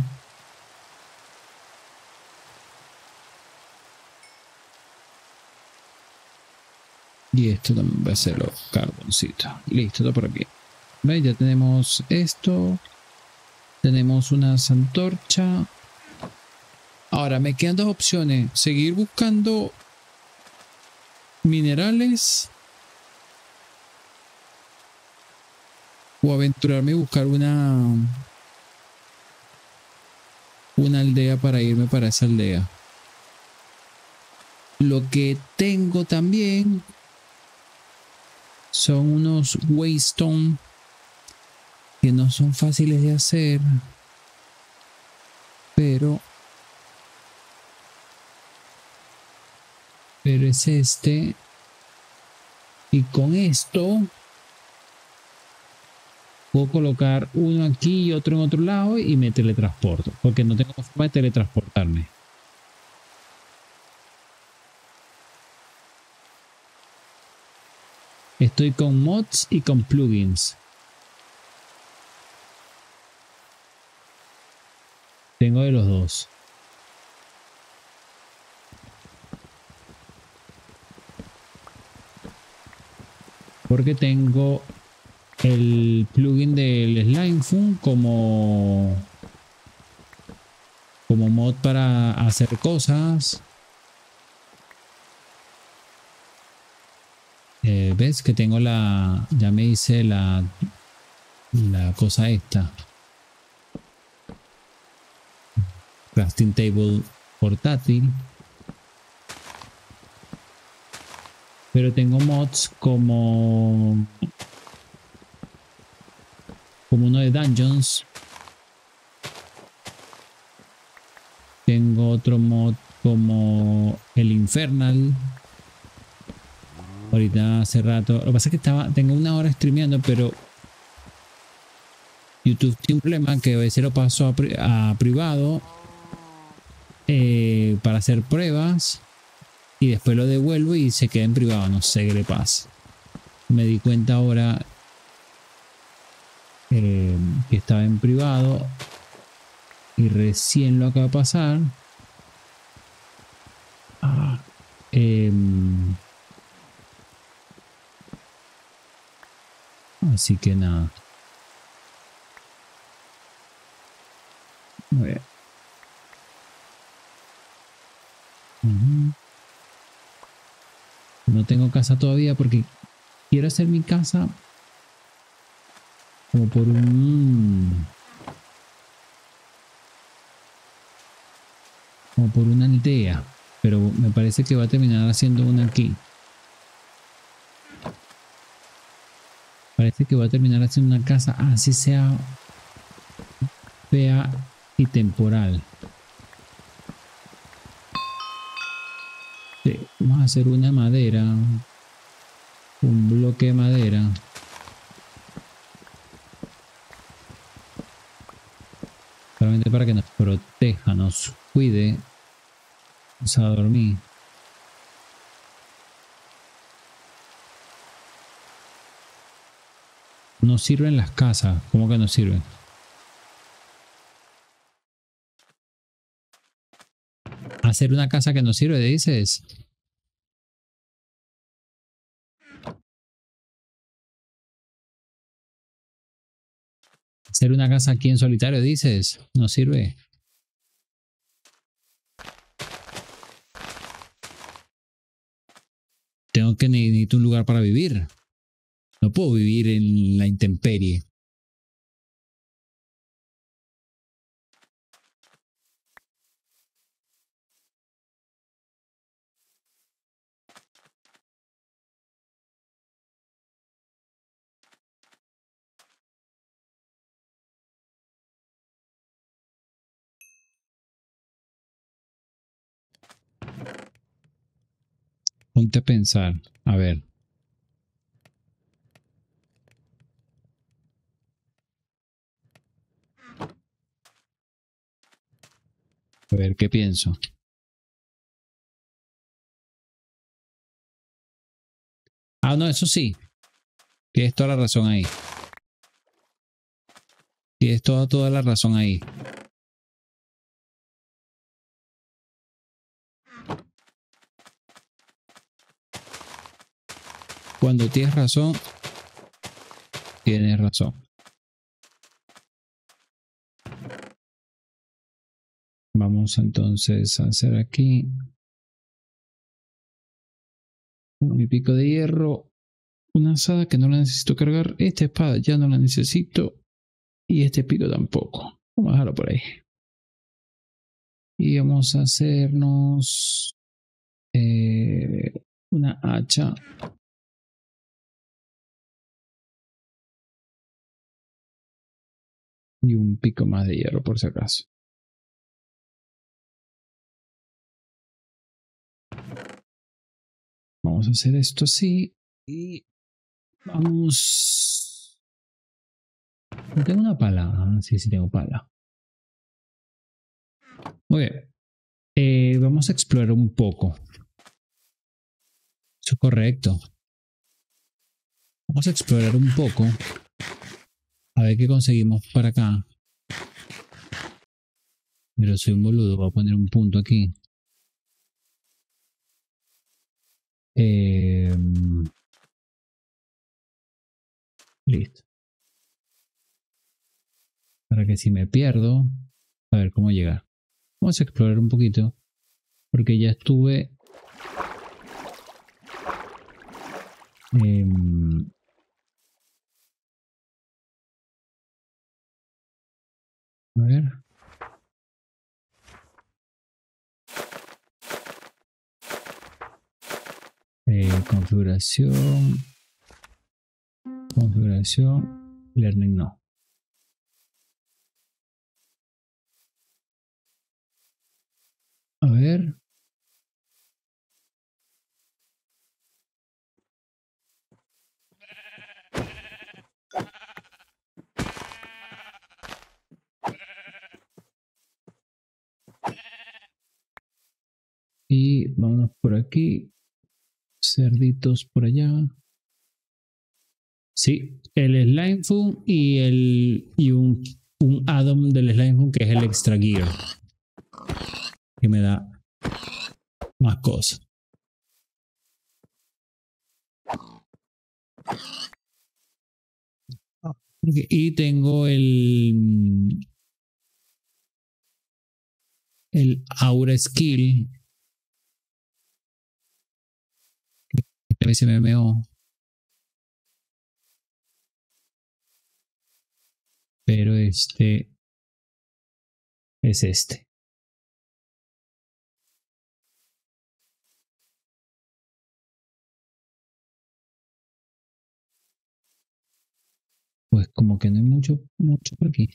S1: Y esto también va a ser los carboncitos. Listo, todo por aquí. ¿Veis? Ya tenemos esto. Tenemos una antorcha. Ahora me quedan dos opciones. Seguir buscando minerales o aventurarme y buscar una aldea para irme para esa aldea. Lo que tengo también son unos waystone que no son fáciles de hacer, pero es este. Y con esto puedo colocar uno aquí y otro en otro lado y me teletransporto, porque no tengo forma de teletransportarme. Estoy con mods y con plugins. Tengo de los dos. Porque tengo el plugin del SlimeFun como mod para hacer cosas. ¿Ves que tengo ya me hice la cosa esta? Crafting table portátil. Pero tengo mods como uno de Dungeons. Tengo otro mod como el Infernal. Ahorita hace rato. Lo que pasa es que tengo una hora streameando, pero YouTube tiene un problema que a veces lo paso a privado para hacer pruebas y después lo devuelvo y se queda en privado. No sé qué le pasa. Me di cuenta ahora que estaba en privado y recién lo acaba de pasar. Así que nada. A ver. No tengo casa todavía porque quiero hacer mi casa como por una aldea, pero me parece que va a terminar haciendo una aquí. Parece que va a terminar haciendo una casa así sea fea y temporal. Sí, vamos a hacer una madera, un bloque de madera. Solamente para que nos proteja, nos cuide. Vamos a dormir. No sirven las casas. ¿Cómo que no sirven? Hacer una casa que no sirve, dices. Hacer una casa aquí en solitario, dices. No sirve. Tengo que necesito un lugar para vivir. No puedo vivir en la intemperie. Ponte a pensar. A ver. A ver qué pienso. Ah, no, eso sí. Tienes toda la razón ahí. Tienes toda la razón ahí. Cuando tienes razón, tienes razón. Vamos entonces a hacer aquí mi pico de hierro. Una asada que no la necesito cargar. Esta espada ya no la necesito. Y este pico tampoco. Vamos a dejarlo por ahí. Y vamos a hacernos una hacha. Y un pico más de hierro por si acaso. Vamos a hacer esto así. Y vamos. No tengo una pala. Ah, sí, sí tengo pala. Muy bien. Vamos a explorar un poco. Eso es correcto. Vamos a explorar un poco. A ver qué conseguimos para acá. Pero soy un boludo. Voy a poner un punto aquí. Listo. Para que si me pierdo, a ver cómo llegar. Vamos a explorar un poquito. Porque ya estuve... a ver. Configuración. Configuración. Learning no. A ver. Y vámonos por aquí. Cerditos por allá. Sí, el Slime Food y un add-on del Slime Food que es el Extra Gear. Que me da más cosas. Y tengo el Aura Skill. Esta vez se me meó. Pero este es este. Pues como que no hay mucho por aquí.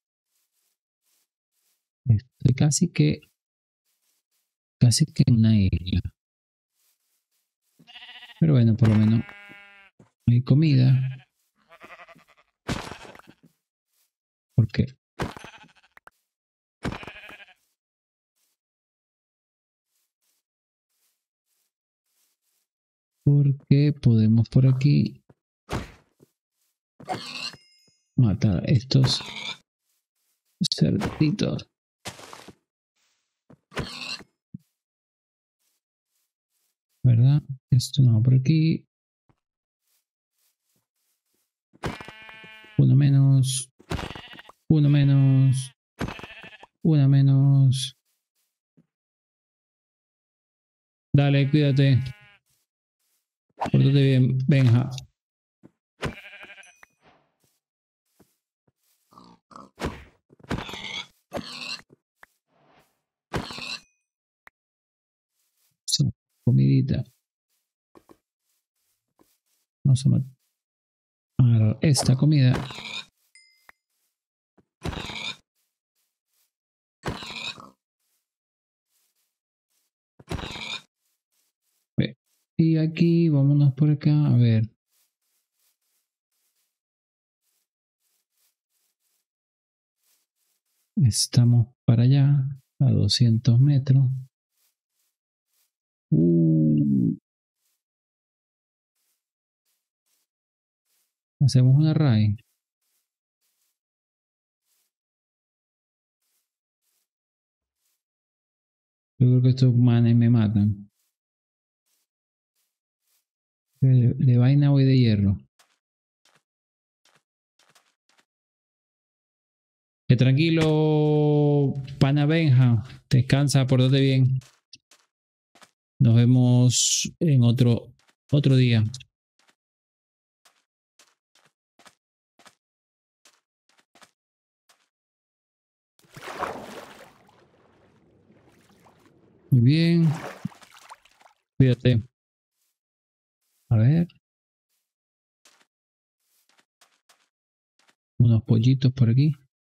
S1: Estoy casi que en una isla. Pero bueno, por lo menos hay comida. ¿Por qué? Porque podemos por aquí matar a estos cerditos. ¿Verdad? Esto no va por aquí. Uno menos. Uno menos. Una menos. Dale, cuídate. Pórtate bien, Benja. Comidita. Vamos a agarrar esta comida. Y aquí, vámonos por acá, a ver. Estamos para allá, a 200 metros. Hacemos una raid. Yo creo que estos manes me matan. De vaina voy de hierro. Que tranquilo, pana Benja. Descansa, portate bien. Nos vemos en otro día. Muy bien. Cuídate. A ver. Unos pollitos por aquí.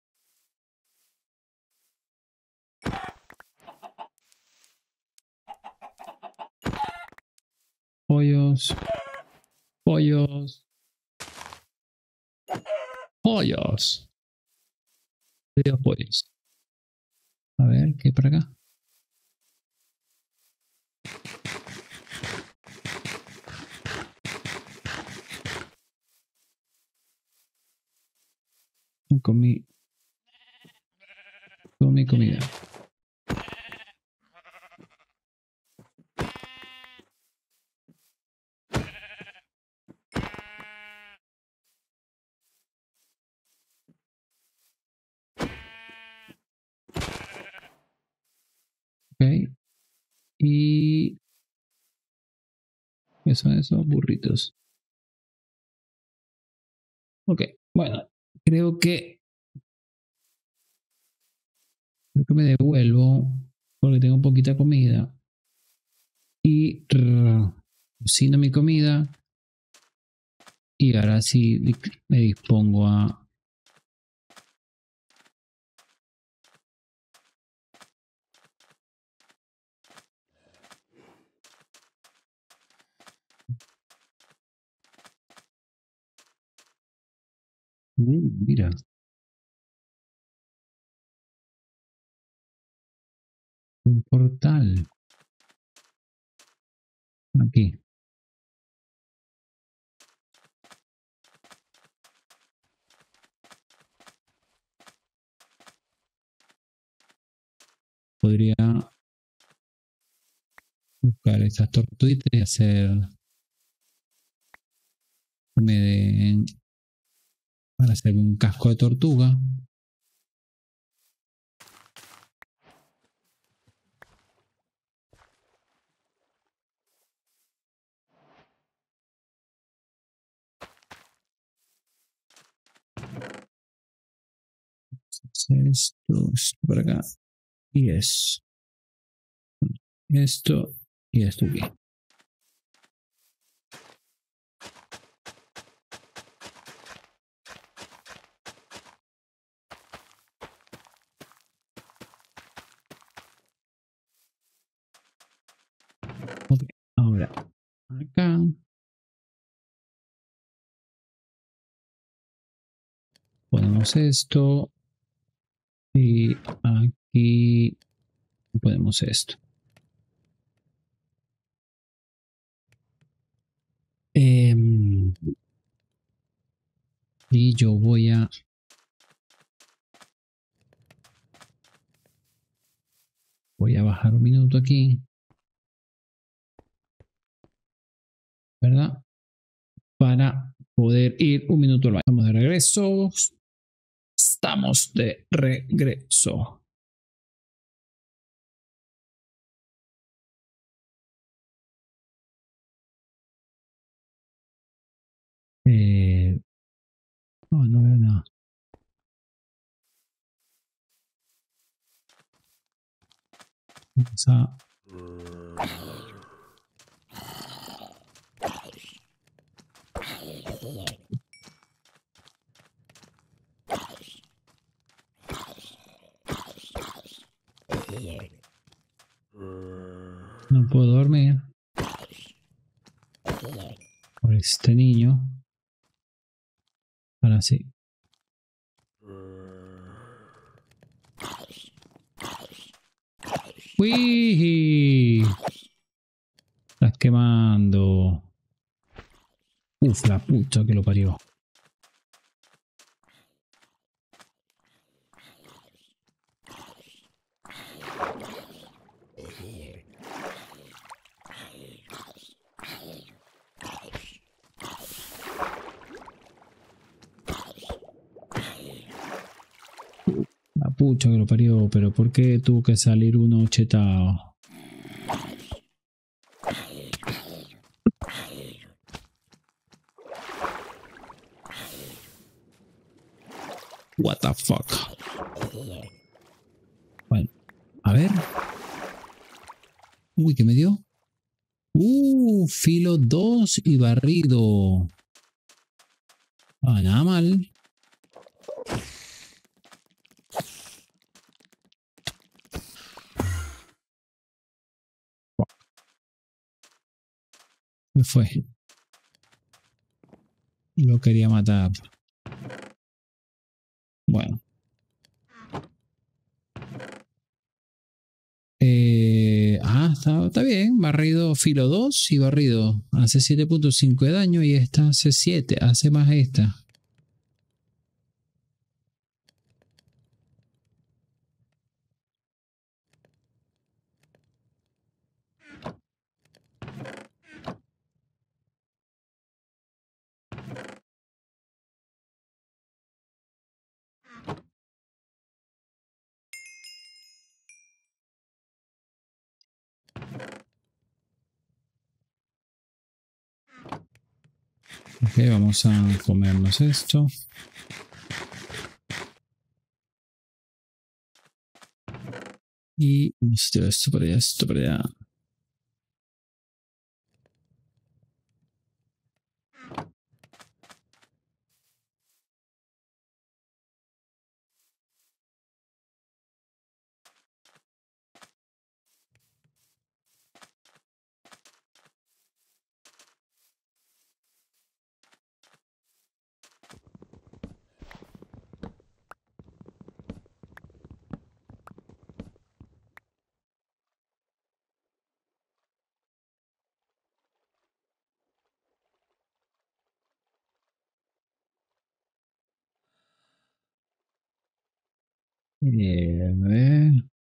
S1: Pollos. Pollos. Pollos. Dios, pollos. A ver, ¿qué hay por acá? Comí comida. Ok. Y ¿qué son esos burritos? Ok, bueno, creo que me devuelvo porque tengo poquita comida y cocino mi comida y ahora sí me dispongo a... Mira, un portal aquí. Podría buscar estas tortuitas y hacer me den para hacer un casco de tortuga. Esto por acá y es esto y esto aquí. Ok, ahora acá ponemos esto y aquí ponemos esto. Y yo voy a bajar un minuto aquí, ¿verdad? Para poder ir un minuto al baño. Estamos de regreso. Estamos de regreso. No, no veo nada. Vamos a... No puedo dormir. por este niño. Ahora sí. ¡Uy! Estás quemando. Uf, la puta que lo parió. La pucha que lo parió, pero ¿por qué tuvo que salir uno chetado? What the fuck. Bueno, a ver. Uy, ¿qué me dio? Filo 2 y barrido. Ah, nada mal. Me fue. Lo quería matar. Bueno. Está bien. Barrido filo 2 y barrido. Hace 7.5 de daño y esta hace 7. Hace más esta. Ok, vamos a comernos esto. Y esto para allá, esto para allá. A ver.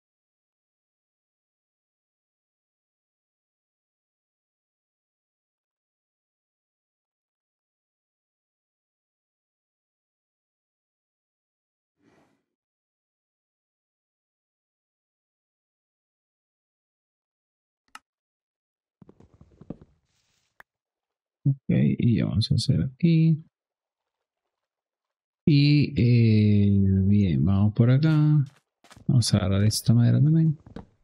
S1: Ok, y vamos a hacer aquí. Y bien, vamos por acá. Vamos a agarrar esta madera también.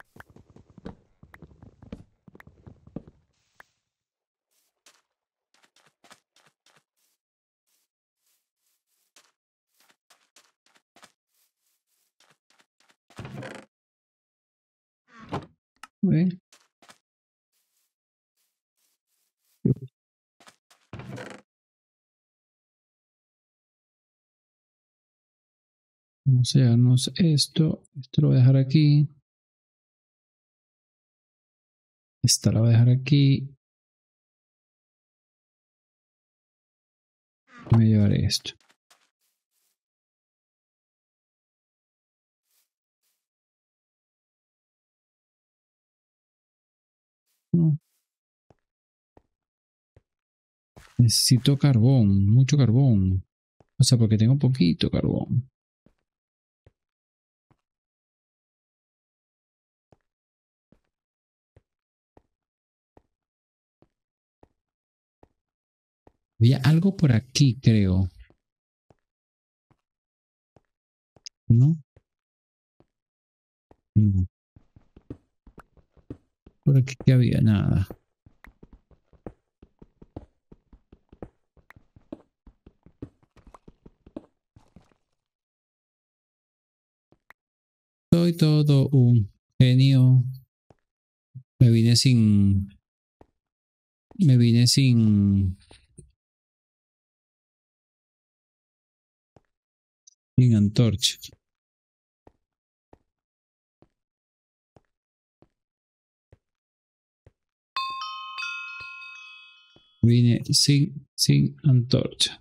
S1: Muy bien. Vamos a llevarnos esto. Esto lo voy a dejar aquí. Esta la voy a dejar aquí. Y me llevaré esto. No. Necesito carbón, mucho carbón. O sea, porque tengo poquito carbón. Había algo por aquí, creo. ¿No? No. Por aquí que había nada. Soy todo un genio. Me vine sin. Me vine sin. Sin antorcha. Vine sin antorcha.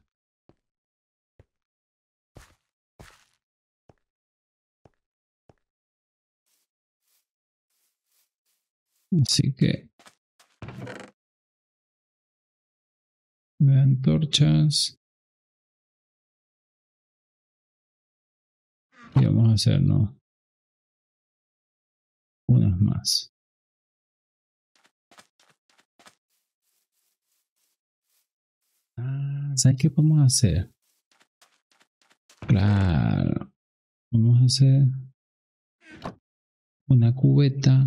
S1: Así que 9 antorchas. Y vamos a hacernos unas más. ¿Sabes qué podemos hacer? Claro. Vamos a hacer una cubeta.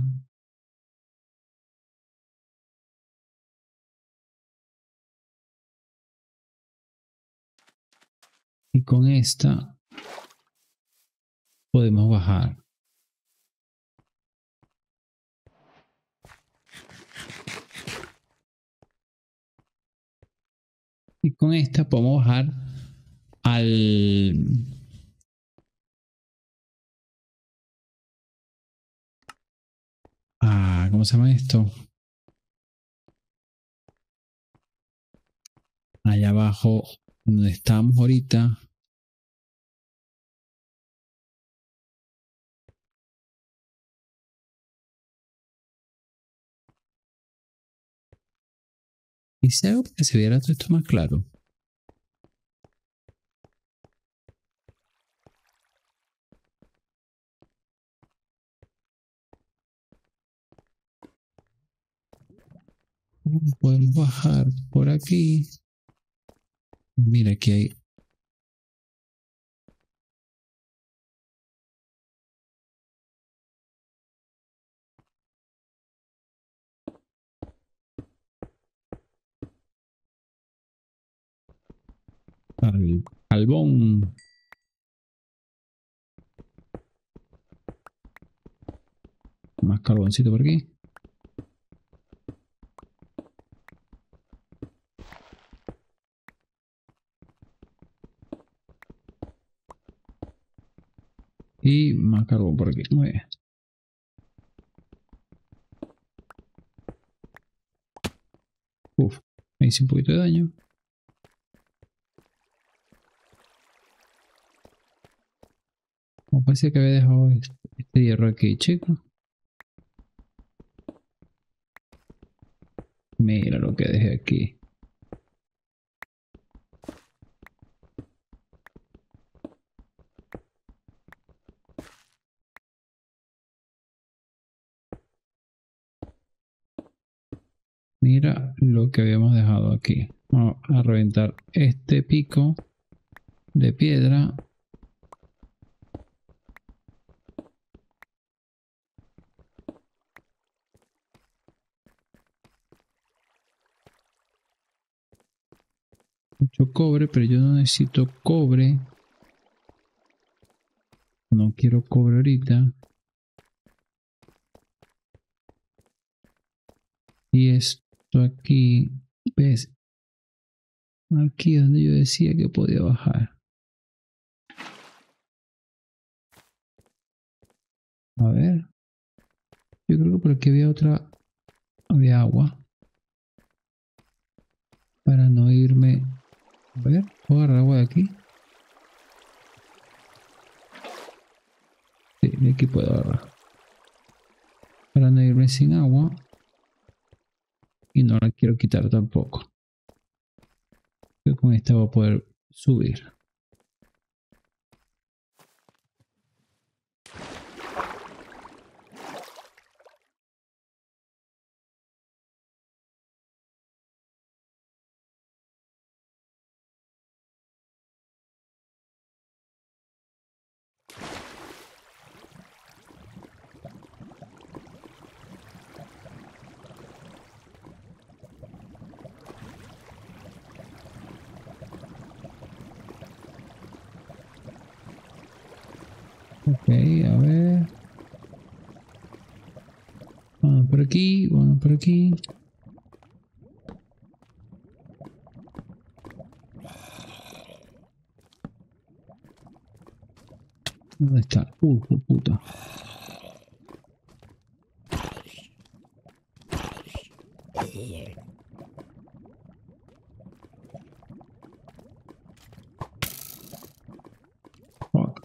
S1: Y con esta podemos bajar. Y con esta podemos bajar al... ¿cómo se llama esto? Allá abajo, donde estamos ahorita. Y si hago que se viera todo esto más claro. Podemos bajar por aquí. Mira, aquí hay carbón. Más carboncito por aquí. Y más carbón por aquí. Muy bien. Uf, me hice un poquito de daño. Como parecía que había dejado este hierro aquí, chico. Mira lo que dejé aquí. Mira lo que habíamos dejado aquí. Vamos a reventar este pico de piedra. Mucho cobre, pero yo no necesito cobre. No quiero cobre ahorita. Y esto aquí, ¿ves? Aquí es donde yo decía que podía bajar. A ver. Yo creo que por aquí había agua. Para no irme. A ver, ¿puedo agarrar agua de aquí? Sí, de aquí puedo agarrar. Para no irme sin agua. Y no la quiero quitar tampoco. Creo que con esta voy a poder subir. Ok, a ver. Vamos por aquí, vamos por aquí. ¿Dónde está? Puta. Fuck.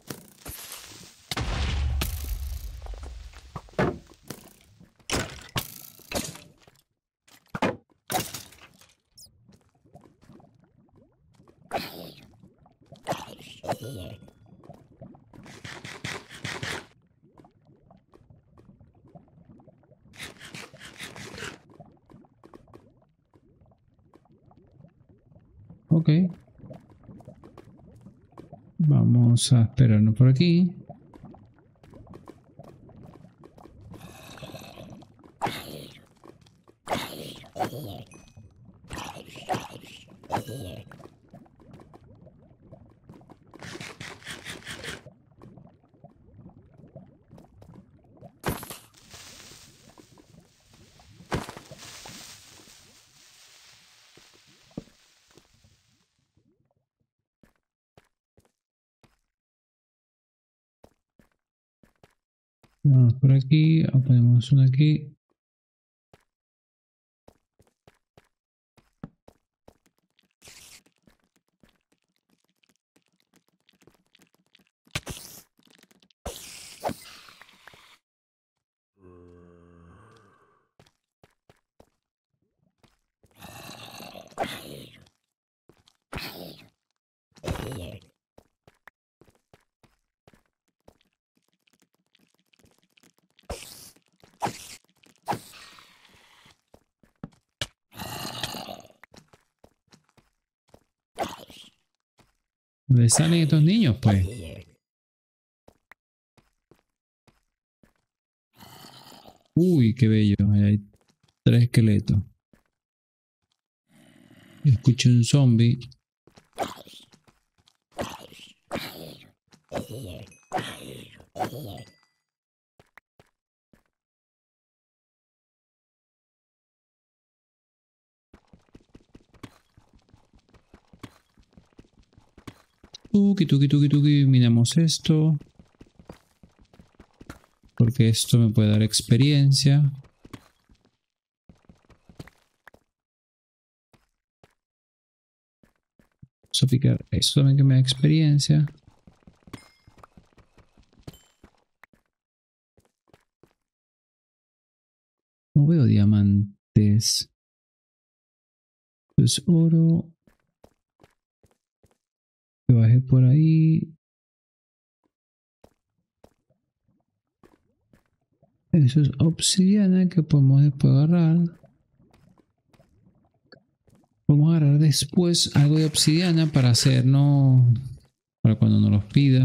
S1: Ok. Vamos a esperarnos por aquí. Vamos por aquí. Ponemos uno aquí. ¿Dónde salen estos niños, pues? Uy, qué bello. Ahí hay 3 esqueletos. Escucho un zombie. Tuki. Minamos esto. Porque esto me puede dar experiencia. Vamos a picar esto también que me da experiencia. No veo diamantes. Entonces oro. Que bajé por ahí. Eso es obsidiana que podemos después agarrar. Vamos a agarrar después algo de obsidiana para hacernos. Para cuando nos los pida.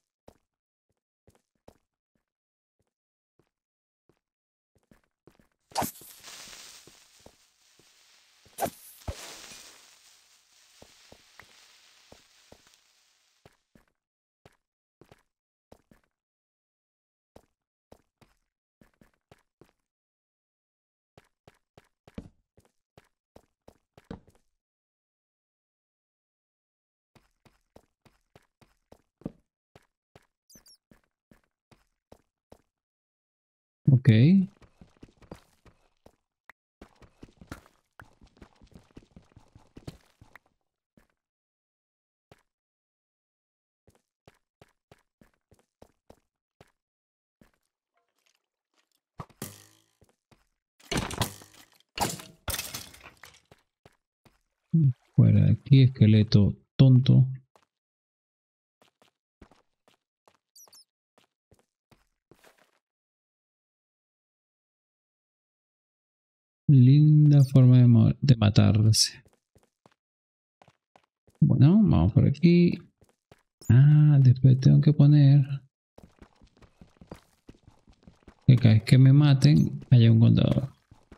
S1: Ok. Fuera de aquí, esqueleto tonto. Linda forma de matarse. Bueno, vamos por aquí. Ah, después tengo que poner que cada vez que me maten haya un contador.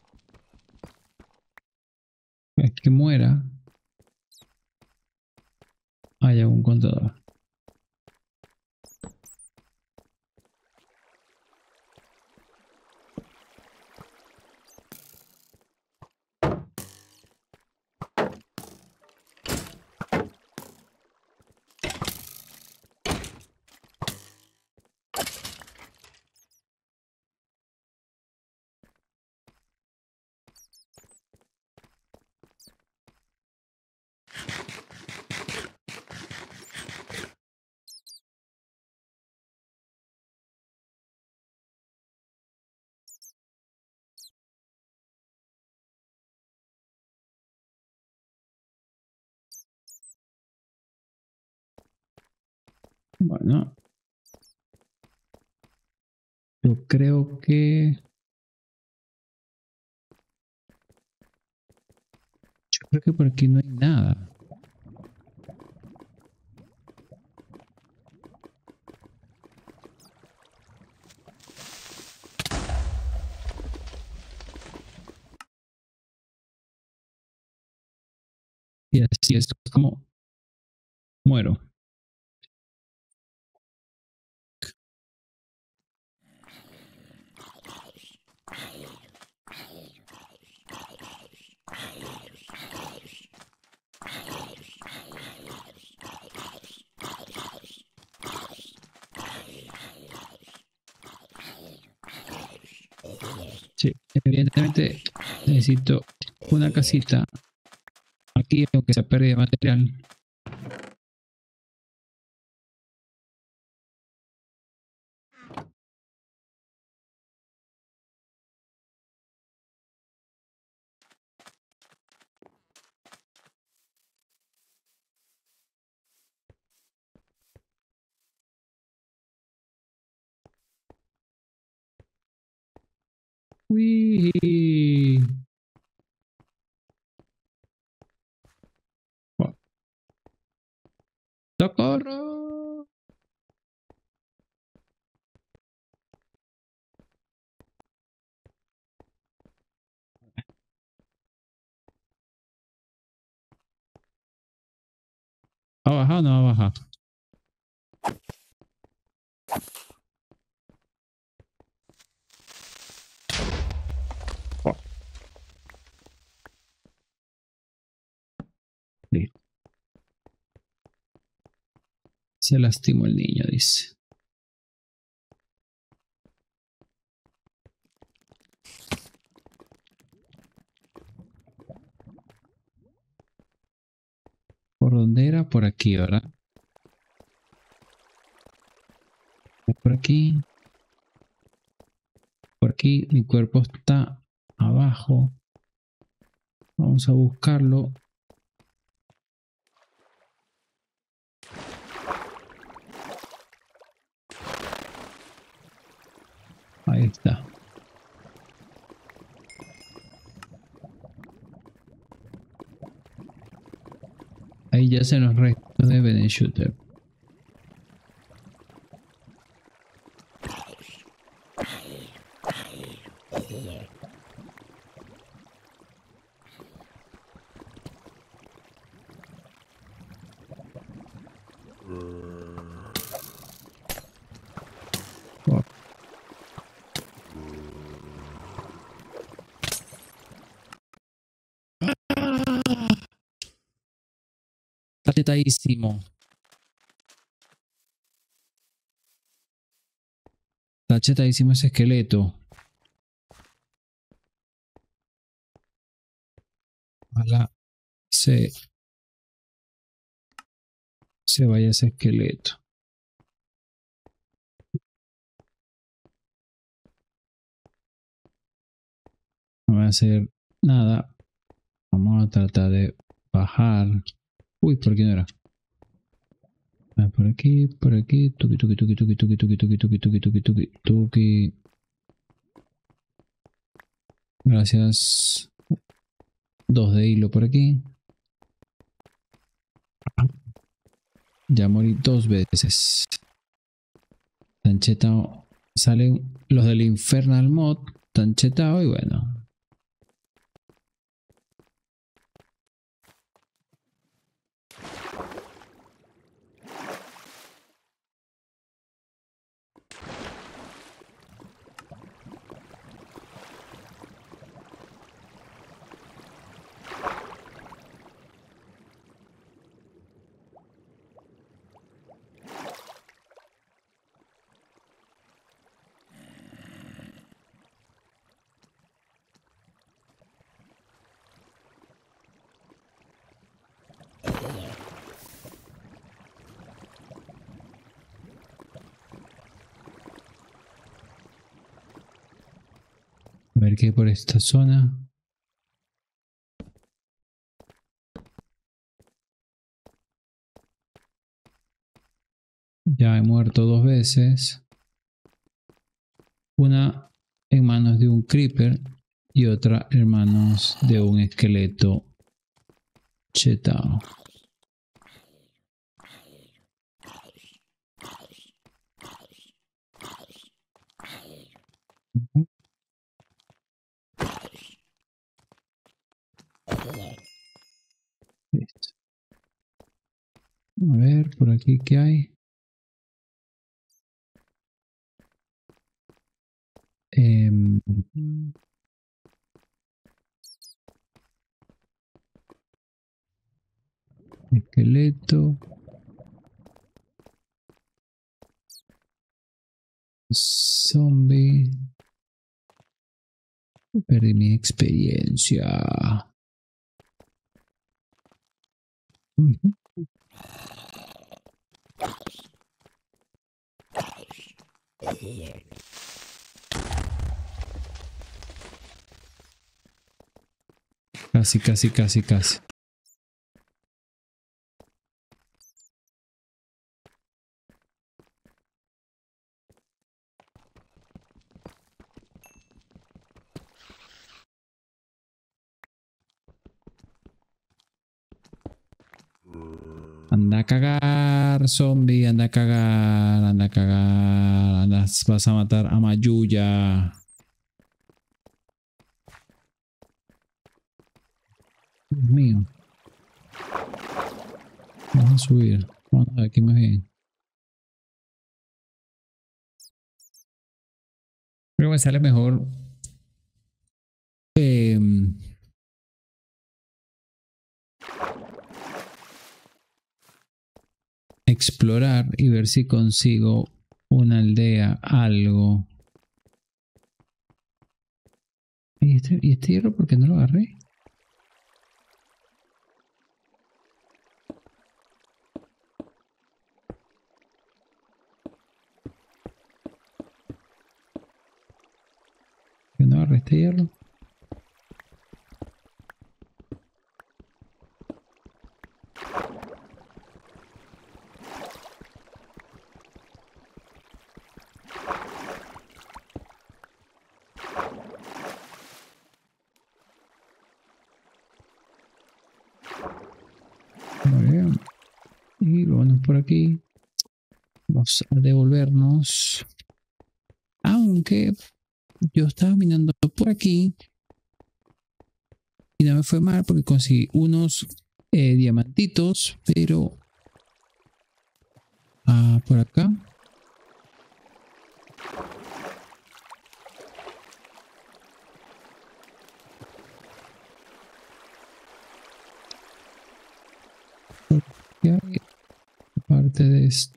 S1: Cada vez que muera haya un contador. Bueno, yo creo que... Yo creo que por aquí no hay nada. Y así es como muero. Sí, evidentemente necesito una casita aquí, aunque sea pérdida de material. Uy. Oh, ¡socorro! ¿Ha bajado o no ha bajado? Oh, listo. Se lastimó el niño, dice. ¿Por dónde era? Por aquí, ¿verdad? Por aquí. Por aquí. Mi cuerpo está abajo. Vamos a buscarlo. Ahí está. Ahí ya se nos resta de Beden Shooter. Oh, está chetadísimo. Está chetadísimo ese esqueleto. Ojalá se, se vaya ese esqueleto. No voy a hacer nada. Vamos a tratar de bajar. Uy, ¿por aquí no era? Por aquí, por aquí. Tuki, tuki, tuki, tuki, tuki, tuki, tuki, tuki, tuki, tuki, tuki, tuki. Gracias. 2 de hilo por aquí. Ya morí 2 veces. Tan chetado. Salen los del Infernal Mod. Tan chetado y bueno. A ver qué hay por esta zona. Ya he muerto 2 veces. Una en manos de un creeper y otra en manos de un esqueleto chetado. Listo. A ver, por aquí qué hay. Em, esqueleto. Zombie. Perdí mi experiencia. Ujú. Casi, casi, casi, casi. Anda a cagar, zombie, anda a cagar, anda a cagar, vas a matar a Mayuya. Dios mío. Vamos a subir. Vamos a ver aquí más bien. Creo que me sale mejor explorar y ver si consigo una aldea, algo. ¿Y este hierro por qué no lo agarré? ¿Por qué no agarré este hierro? Muy bien. Y vámonos por aquí. Vamos a devolvernos. Aunque yo estaba minando por aquí y no me fue mal porque conseguí unos diamantitos, pero por acá. ¿Qué hay aparte de esto?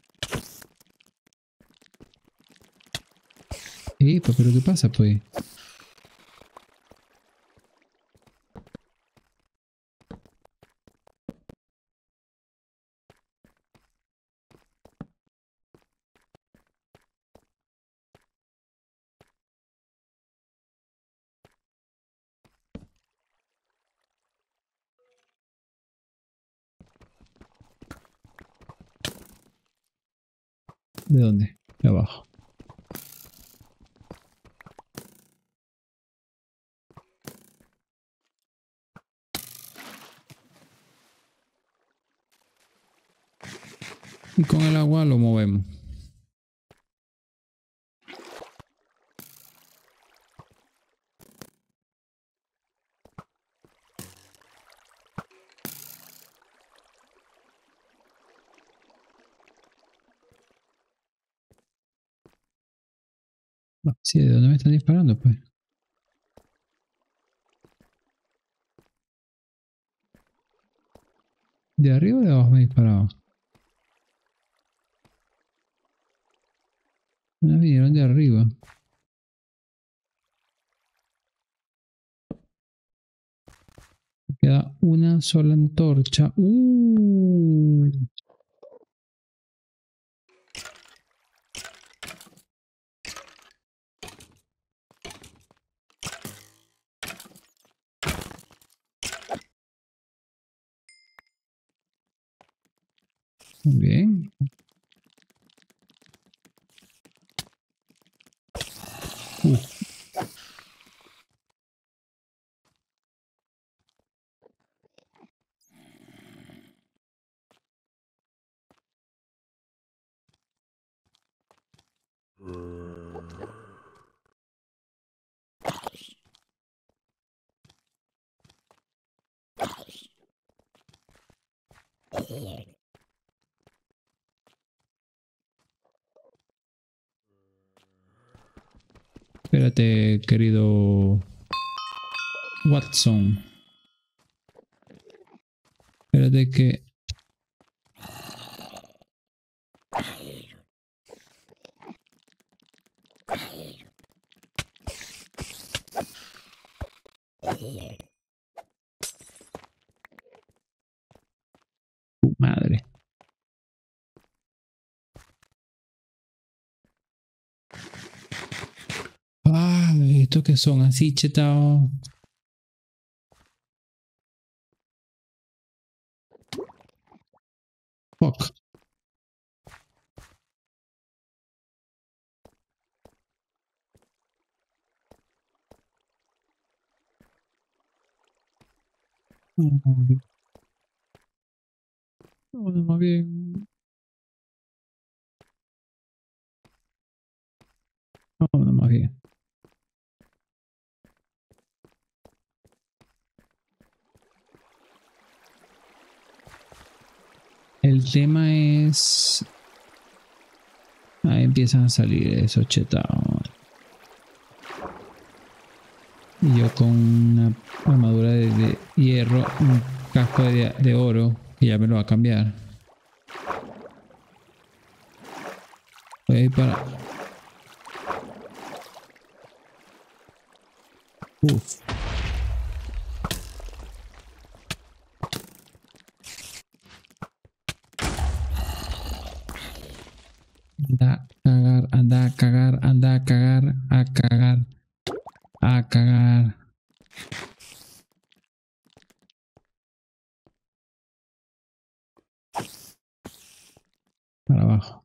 S1: Pero ¿qué pasa pues? ¿De dónde? De abajo. Y con el agua lo movemos. Sí, ¿de dónde me están disparando pues? ¿De arriba o de abajo me disparaban? Me vinieron de arriba. Queda una sola antorcha. Muy bien. Espérate, querido Watson. Espérate que... Madre. Ah, estos que son así chetados. Fuck. Vámonos más bien. Vámonos más bien. El tema es... Ahí empiezan a salir esos chetados. Y yo con una armadura de hierro, un casco de oro, que ya me lo va a cambiar. Voy a ir para... Uf. Anda a cagar, anda a cagar, anda a cagar, a cagar, a cagar. Para abajo.